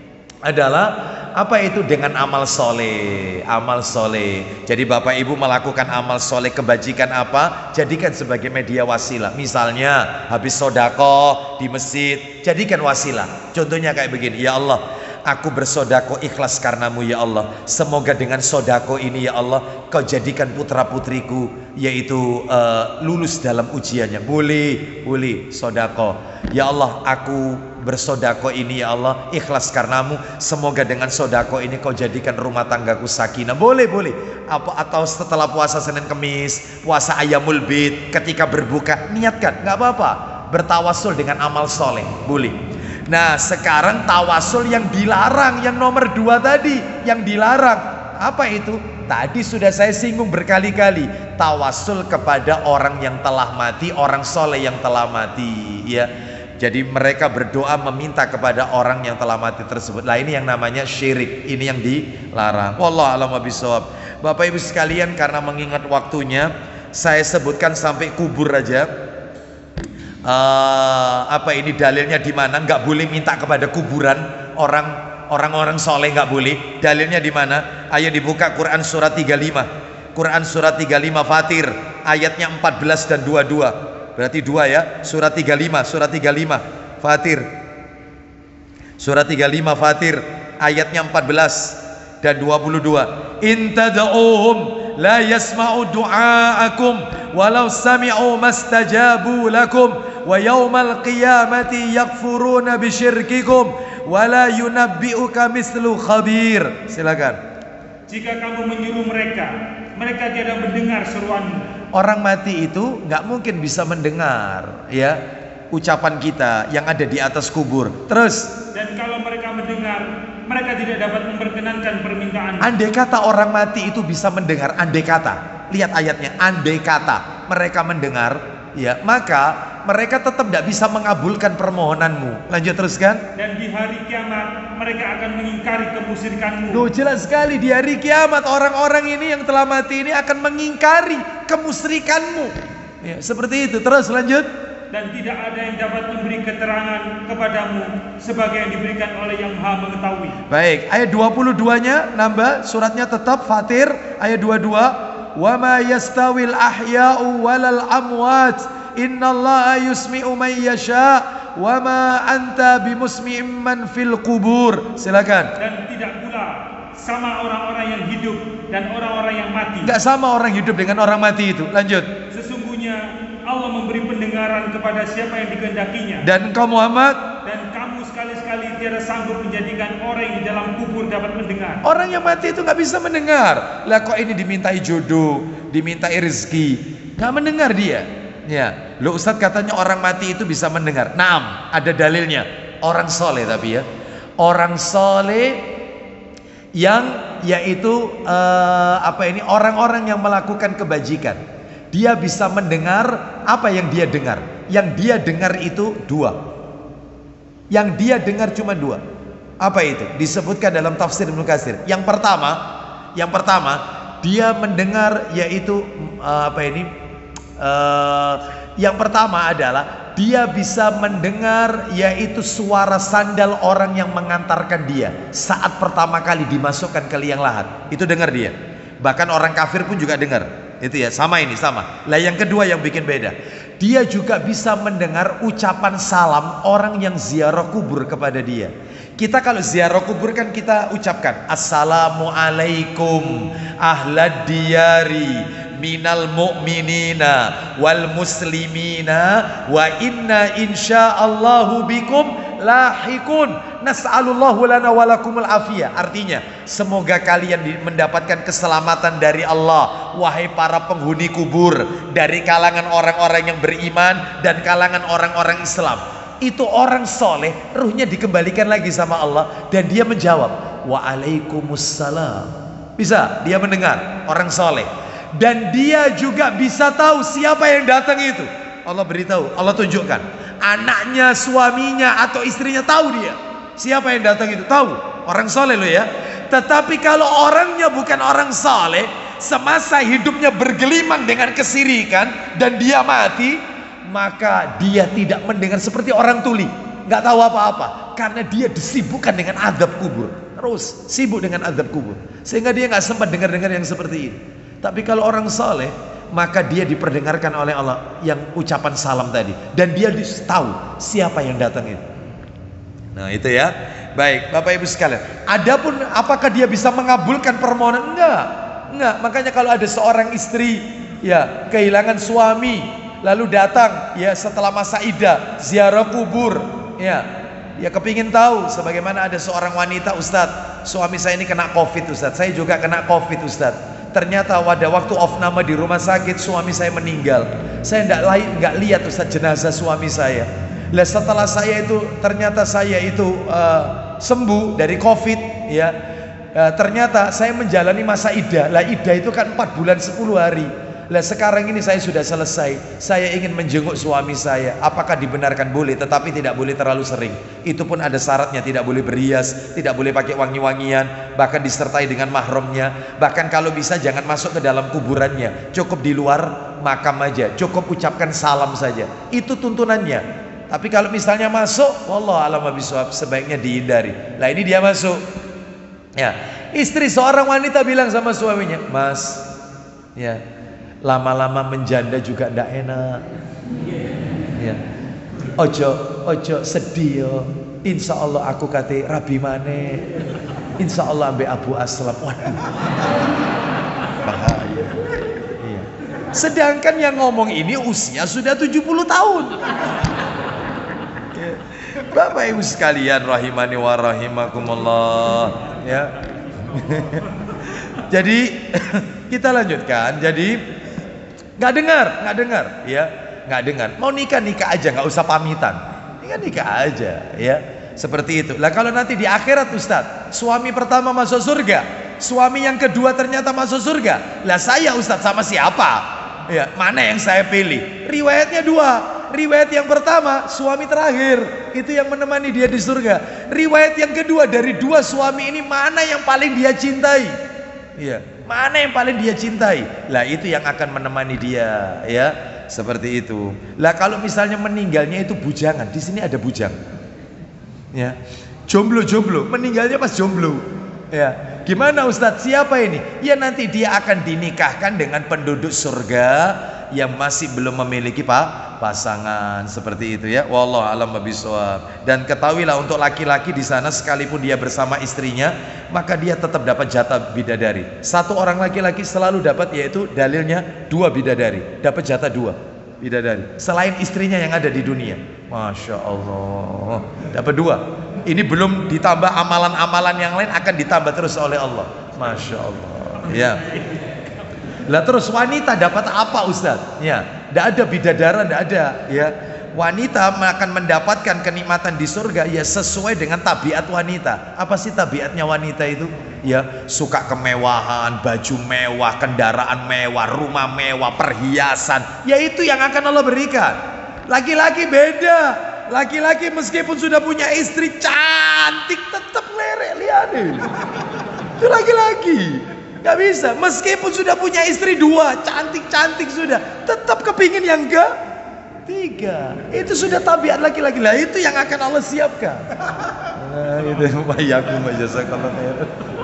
adalah apa itu? Dengan amal soleh. Amal soleh. Jadi Bapak Ibu melakukan amal soleh, kebajikan apa, jadikan sebagai media wasilah. Misalnya habis sodako di masjid, jadikan wasilah. Contohnya kayak begini, ya Allah, aku bersodako ikhlas karenamu ya Allah. Semoga dengan sodako ini ya Allah, kau jadikan putra putriku yaitu lulus dalam ujiannya. Boleh, boleh sodako. Ya Allah, aku bersodako ini ya Allah ikhlas karenamu, semoga dengan sodako ini kau jadikan rumah tanggaku sakinah. Boleh atau setelah puasa Senin Kemis, puasa Ayyamul Bid, ketika berbuka niatkan, nggak apa-apa, bertawasul dengan amal soleh, boleh. Nah sekarang tawasul yang dilarang, yang nomor 2 tadi yang dilarang, apa itu? Tadi sudah saya singgung berkali-kali, tawasul kepada orang yang telah mati, orang soleh yang telah mati, ya. Jadi mereka berdoa meminta kepada orang yang telah mati tersebut. Nah ini yang namanya syirik, ini yang dilarang. Wallahu a'lam bishawab. Bapak Ibu sekalian, karena mengingat waktunya, saya sebutkan sampai kubur aja. Apa ini dalilnya di mana? Nggak boleh minta kepada kuburan orang-orang soleh, nggak boleh. Dalilnya di mana? Ayo dibuka Quran surat 35. Quran surat 35 Fatir ayatnya 14 dan 22. Berarti 2 ya. Surat 35 Fatir. Surat 35 Fatir ayatnya 14 dan 22. In tad'uhum la yasma'u du'aakum walau sami'u mastajabu lakum wa yawmal qiyamati yakfuruna bisyirkikum wa la yunabbi'uka mislu khabir. Silakan. Jika kamu menyuruh mereka tidak mendengar seruanmu. Orang mati itu nggak mungkin bisa mendengar ya ucapan kita yang ada di atas kubur. Terus, dan kalau mereka mendengar, mereka tidak dapat memperkenankan permintaan. Andai kata orang mati itu bisa mendengar, andai kata, lihat ayatnya, andai kata mereka mendengar, ya maka mereka tetap tidak bisa mengabulkan permohonanmu. Lanjut teruskan. Dan di hari kiamat mereka akan mengingkari kemusyrikanmu. Duh, jelas sekali di hari kiamat orang-orang ini yang telah mati ini akan mengingkari kemusyrikanmu. Ya, seperti itu. Terus lanjut. Dan tidak ada yang dapat memberi keterangan kepadamu sebagai yang diberikan oleh Yang Maha Mengetahui. Baik, ayat 22-nya nambah, suratnya tetap Fatir ayat 22. Wa ma yastawil ahya'u walal amwat innallaha yusmi'u man yasha wa ma anta bimusmi'in man fil kubur. Silakan. Dan tidak pula sama orang-orang yang hidup dan orang-orang yang mati. Enggak sama orang hidup dengan orang mati itu. Lanjut. Sesungguhnya Allah memberi pendengaran kepada siapa yang dikehendakinya. Dan engkau Muhammad, dan kamu sekali-sekali tidak sanggup menjadikan orang yang di dalam kubur dapat mendengar. Orang yang mati itu nggak bisa mendengar. Lah kok ini dimintai jodoh, dimintai rezeki, nggak mendengar dia. Ya, lo Ustadz katanya orang mati itu bisa mendengar. Naam, ada dalilnya. Orang soleh tapi ya, orang soleh yang yaitu orang-orang yang melakukan kebajikan. Dia bisa mendengar apa yang dia dengar. Yang dia dengar itu 2. Yang dia dengar cuma 2. Apa itu? Disebutkan dalam tafsir Ibnu Katsir. Yang pertama, dia mendengar yaitu yang pertama adalah dia bisa mendengar yaitu suara sandal orang yang mengantarkan dia saat pertama kali dimasukkan ke liang lahat. Itu dengar dia. Bahkan orang kafir pun juga dengar. Itu ya, sama. Lah yang kedua yang bikin beda, dia juga bisa mendengar ucapan salam orang yang ziarah kubur kepada dia. Kita kalau ziarah kubur kan kita ucapkan Assalamualaikum ahlad diyari minal mu'minina wal muslimina wa inna insyaallahu bikum lahikun nas'alullahu lana walakumul afiyah. Artinya semoga kalian mendapatkan keselamatan dari Allah wahai para penghuni kubur, dari kalangan orang-orang yang beriman dan kalangan orang-orang Islam. Itu orang soleh, ruhnya dikembalikan lagi sama Allah dan dia menjawab waalaikumsalam. Bisa dia mendengar, orang soleh. Dan dia juga bisa tahu siapa yang datang itu. Allah beritahu, Allah tunjukkan. Anaknya, suaminya atau istrinya tahu dia siapa yang datang itu, tahu. Orang soleh loh ya. Tetapi kalau orangnya bukan orang soleh, semasa hidupnya bergelimang dengan kesirikan dan dia mati, maka dia tidak mendengar, seperti orang tuli, nggak tahu apa-apa karena dia disibukkan dengan azab kubur. Terus sibuk dengan azab kubur sehingga dia nggak sempat dengar-dengar yang seperti ini. Tapi kalau orang soleh, maka dia diperdengarkan oleh Allah yang ucapan salam tadi, dan dia tahu siapa yang datang itu. Nah itu ya. Baik Bapak Ibu sekalian, adapun apakah dia bisa mengabulkan permohonan? Enggak. Makanya kalau ada seorang istri ya kehilangan suami, lalu datang ya setelah masa iddah ziarah kubur ya, Ya kepingin tahu sebagaimana ada seorang wanita, Ustadz, suami saya ini kena COVID Ustadz, saya juga kena COVID Ustadz. Ternyata pada waktu opname di rumah sakit suami saya meninggal. Saya nggak lihat Ustadz jenazah suami saya. Lah setelah saya itu ternyata saya itu sembuh dari COVID ya. Ternyata saya menjalani masa iddah. Lah iddah itu kan 4 bulan 10 hari. Lah sekarang ini saya sudah selesai. Saya ingin menjenguk suami saya. Apakah dibenarkan? Boleh, tetapi tidak boleh terlalu sering. Itu pun ada syaratnya, tidak boleh berhias, tidak boleh pakai wangi-wangian, bahkan disertai dengan mahramnya. Bahkan kalau bisa jangan masuk ke dalam kuburannya. Cukup di luar makam aja. Cukup ucapkan salam saja. Itu tuntunannya. Tapi kalau misalnya masuk, wallahu a'lam bishawab, sebaiknya dihindari. Lah ini dia masuk. Ya, istri seorang wanita bilang sama suaminya, Mas, ya, lama-lama menjanda juga ndak enak. Ya, ojo sedih yo. Insya Allah aku kate rabi mane. Insya Allah ambil Abu Aslam. Waduh, bahaya. Iya. Sedangkan yang ngomong ini usia sudah 70 tahun. Bapak Ibu sekalian rahimani wa rahimakumullah ya. Jadi kita lanjutkan. Jadi nggak dengar ya, nggak dengar. Mau nikah aja, nggak usah pamitan. Nikah aja ya. Seperti itu. Lah kalau nanti di akhirat Ustadz, suami pertama masuk surga, suami yang kedua ternyata masuk surga. Lah saya Ustadz sama siapa? Ya, mana yang saya pilih? Riwayatnya 2. Riwayat yang pertama, suami terakhir itu yang menemani dia di surga. Riwayat yang kedua, dari 2 suami ini mana yang paling dia cintai? Iya, mana yang paling dia cintai? Lah itu yang akan menemani dia, ya. Seperti itu. Lah kalau misalnya meninggalnya itu bujangan, di sini ada bujang. Ya. Jomblo, meninggalnya pas jomblo. Ya. Gimana Ustadz? Siapa ini? Ya nanti dia akan dinikahkan dengan penduduk surga yang masih belum memiliki pasangan, seperti itu ya. Wallahu a'lam bishawab. Dan ketahuilah untuk laki-laki di sana sekalipun dia bersama istrinya, maka dia tetap dapat jatah bidadari. 1 orang laki-laki selalu dapat, yaitu dalilnya 2 bidadari, dapat jatah 2 bidadari selain istrinya yang ada di dunia. Masya Allah, dapat 2. Ini belum ditambah amalan-amalan yang lain, akan ditambah terus oleh Allah. Masya Allah ya. Lah terus wanita dapat apa Ustadz? Ya, tidak ada bidadara, tidak ada ya. Wanita akan mendapatkan kenikmatan di surga ya sesuai dengan tabiat wanita. Apa sih tabiatnya wanita itu? Ya, suka kemewahan, baju mewah, kendaraan mewah, rumah mewah, perhiasan. Ya itu yang akan Allah berikan. Laki-laki beda. Laki-laki meskipun sudah punya istri cantik tetap lerek, lihat itu laki-laki. Gak bisa, meskipun sudah punya istri 2, cantik-cantik sudah, tetap kepingin yang ketiga. Itu sudah tabiat laki-laki. Lah itu yang akan Allah siapkan. Nah, itu bayakum jazakallahu khairan.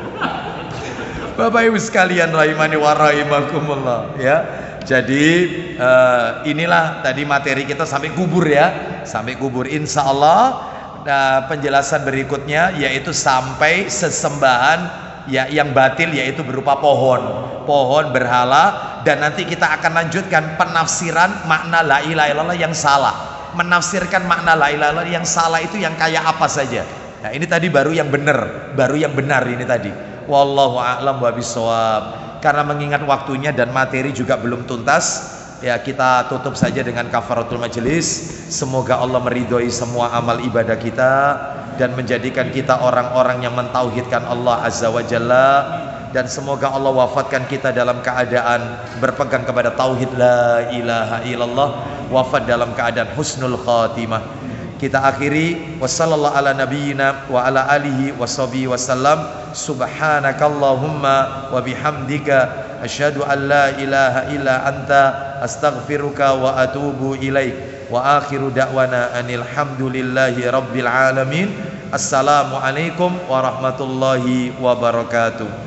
Bapak Ibu sekalian rahimani wa rahimakumullah ya. Jadi inilah tadi materi kita sampai kubur ya, sampai kubur. Insya Allah penjelasan berikutnya yaitu sampai sesembahan ya yang batil, yaitu berupa pohon berhala. Dan nanti kita akan lanjutkan penafsiran makna la ilaha illallah yang salah. Menafsirkan makna la ilaha illallah yang salah itu yang kayak apa saja. Nah ini tadi baru yang benar ini tadi. Wallahu a'lam bishawab. Karena mengingat waktunya dan materi juga belum tuntas, ya kita tutup saja dengan kafaratul majelis. Semoga Allah meridhoi semua amal ibadah kita dan menjadikan kita orang-orang yang mentauhidkan Allah Azza wa Jalla. Dan semoga Allah wafatkan kita dalam keadaan berpegang kepada tauhid la ilaha illallah, wafat dalam keadaan husnul khatimah. Kita akhiri wassallallahu ala nabiyyina wa ala alihi washabihi wasallam. Subhanakallahumma wa bihamdika asyhadu an la ilaha illa anta astaghfiruka wa atubu ilaik. Wa akhiru da'wana anil hamdulillahi rabbil alamin. Assalamualaikum warahmatullahi wabarakatuh.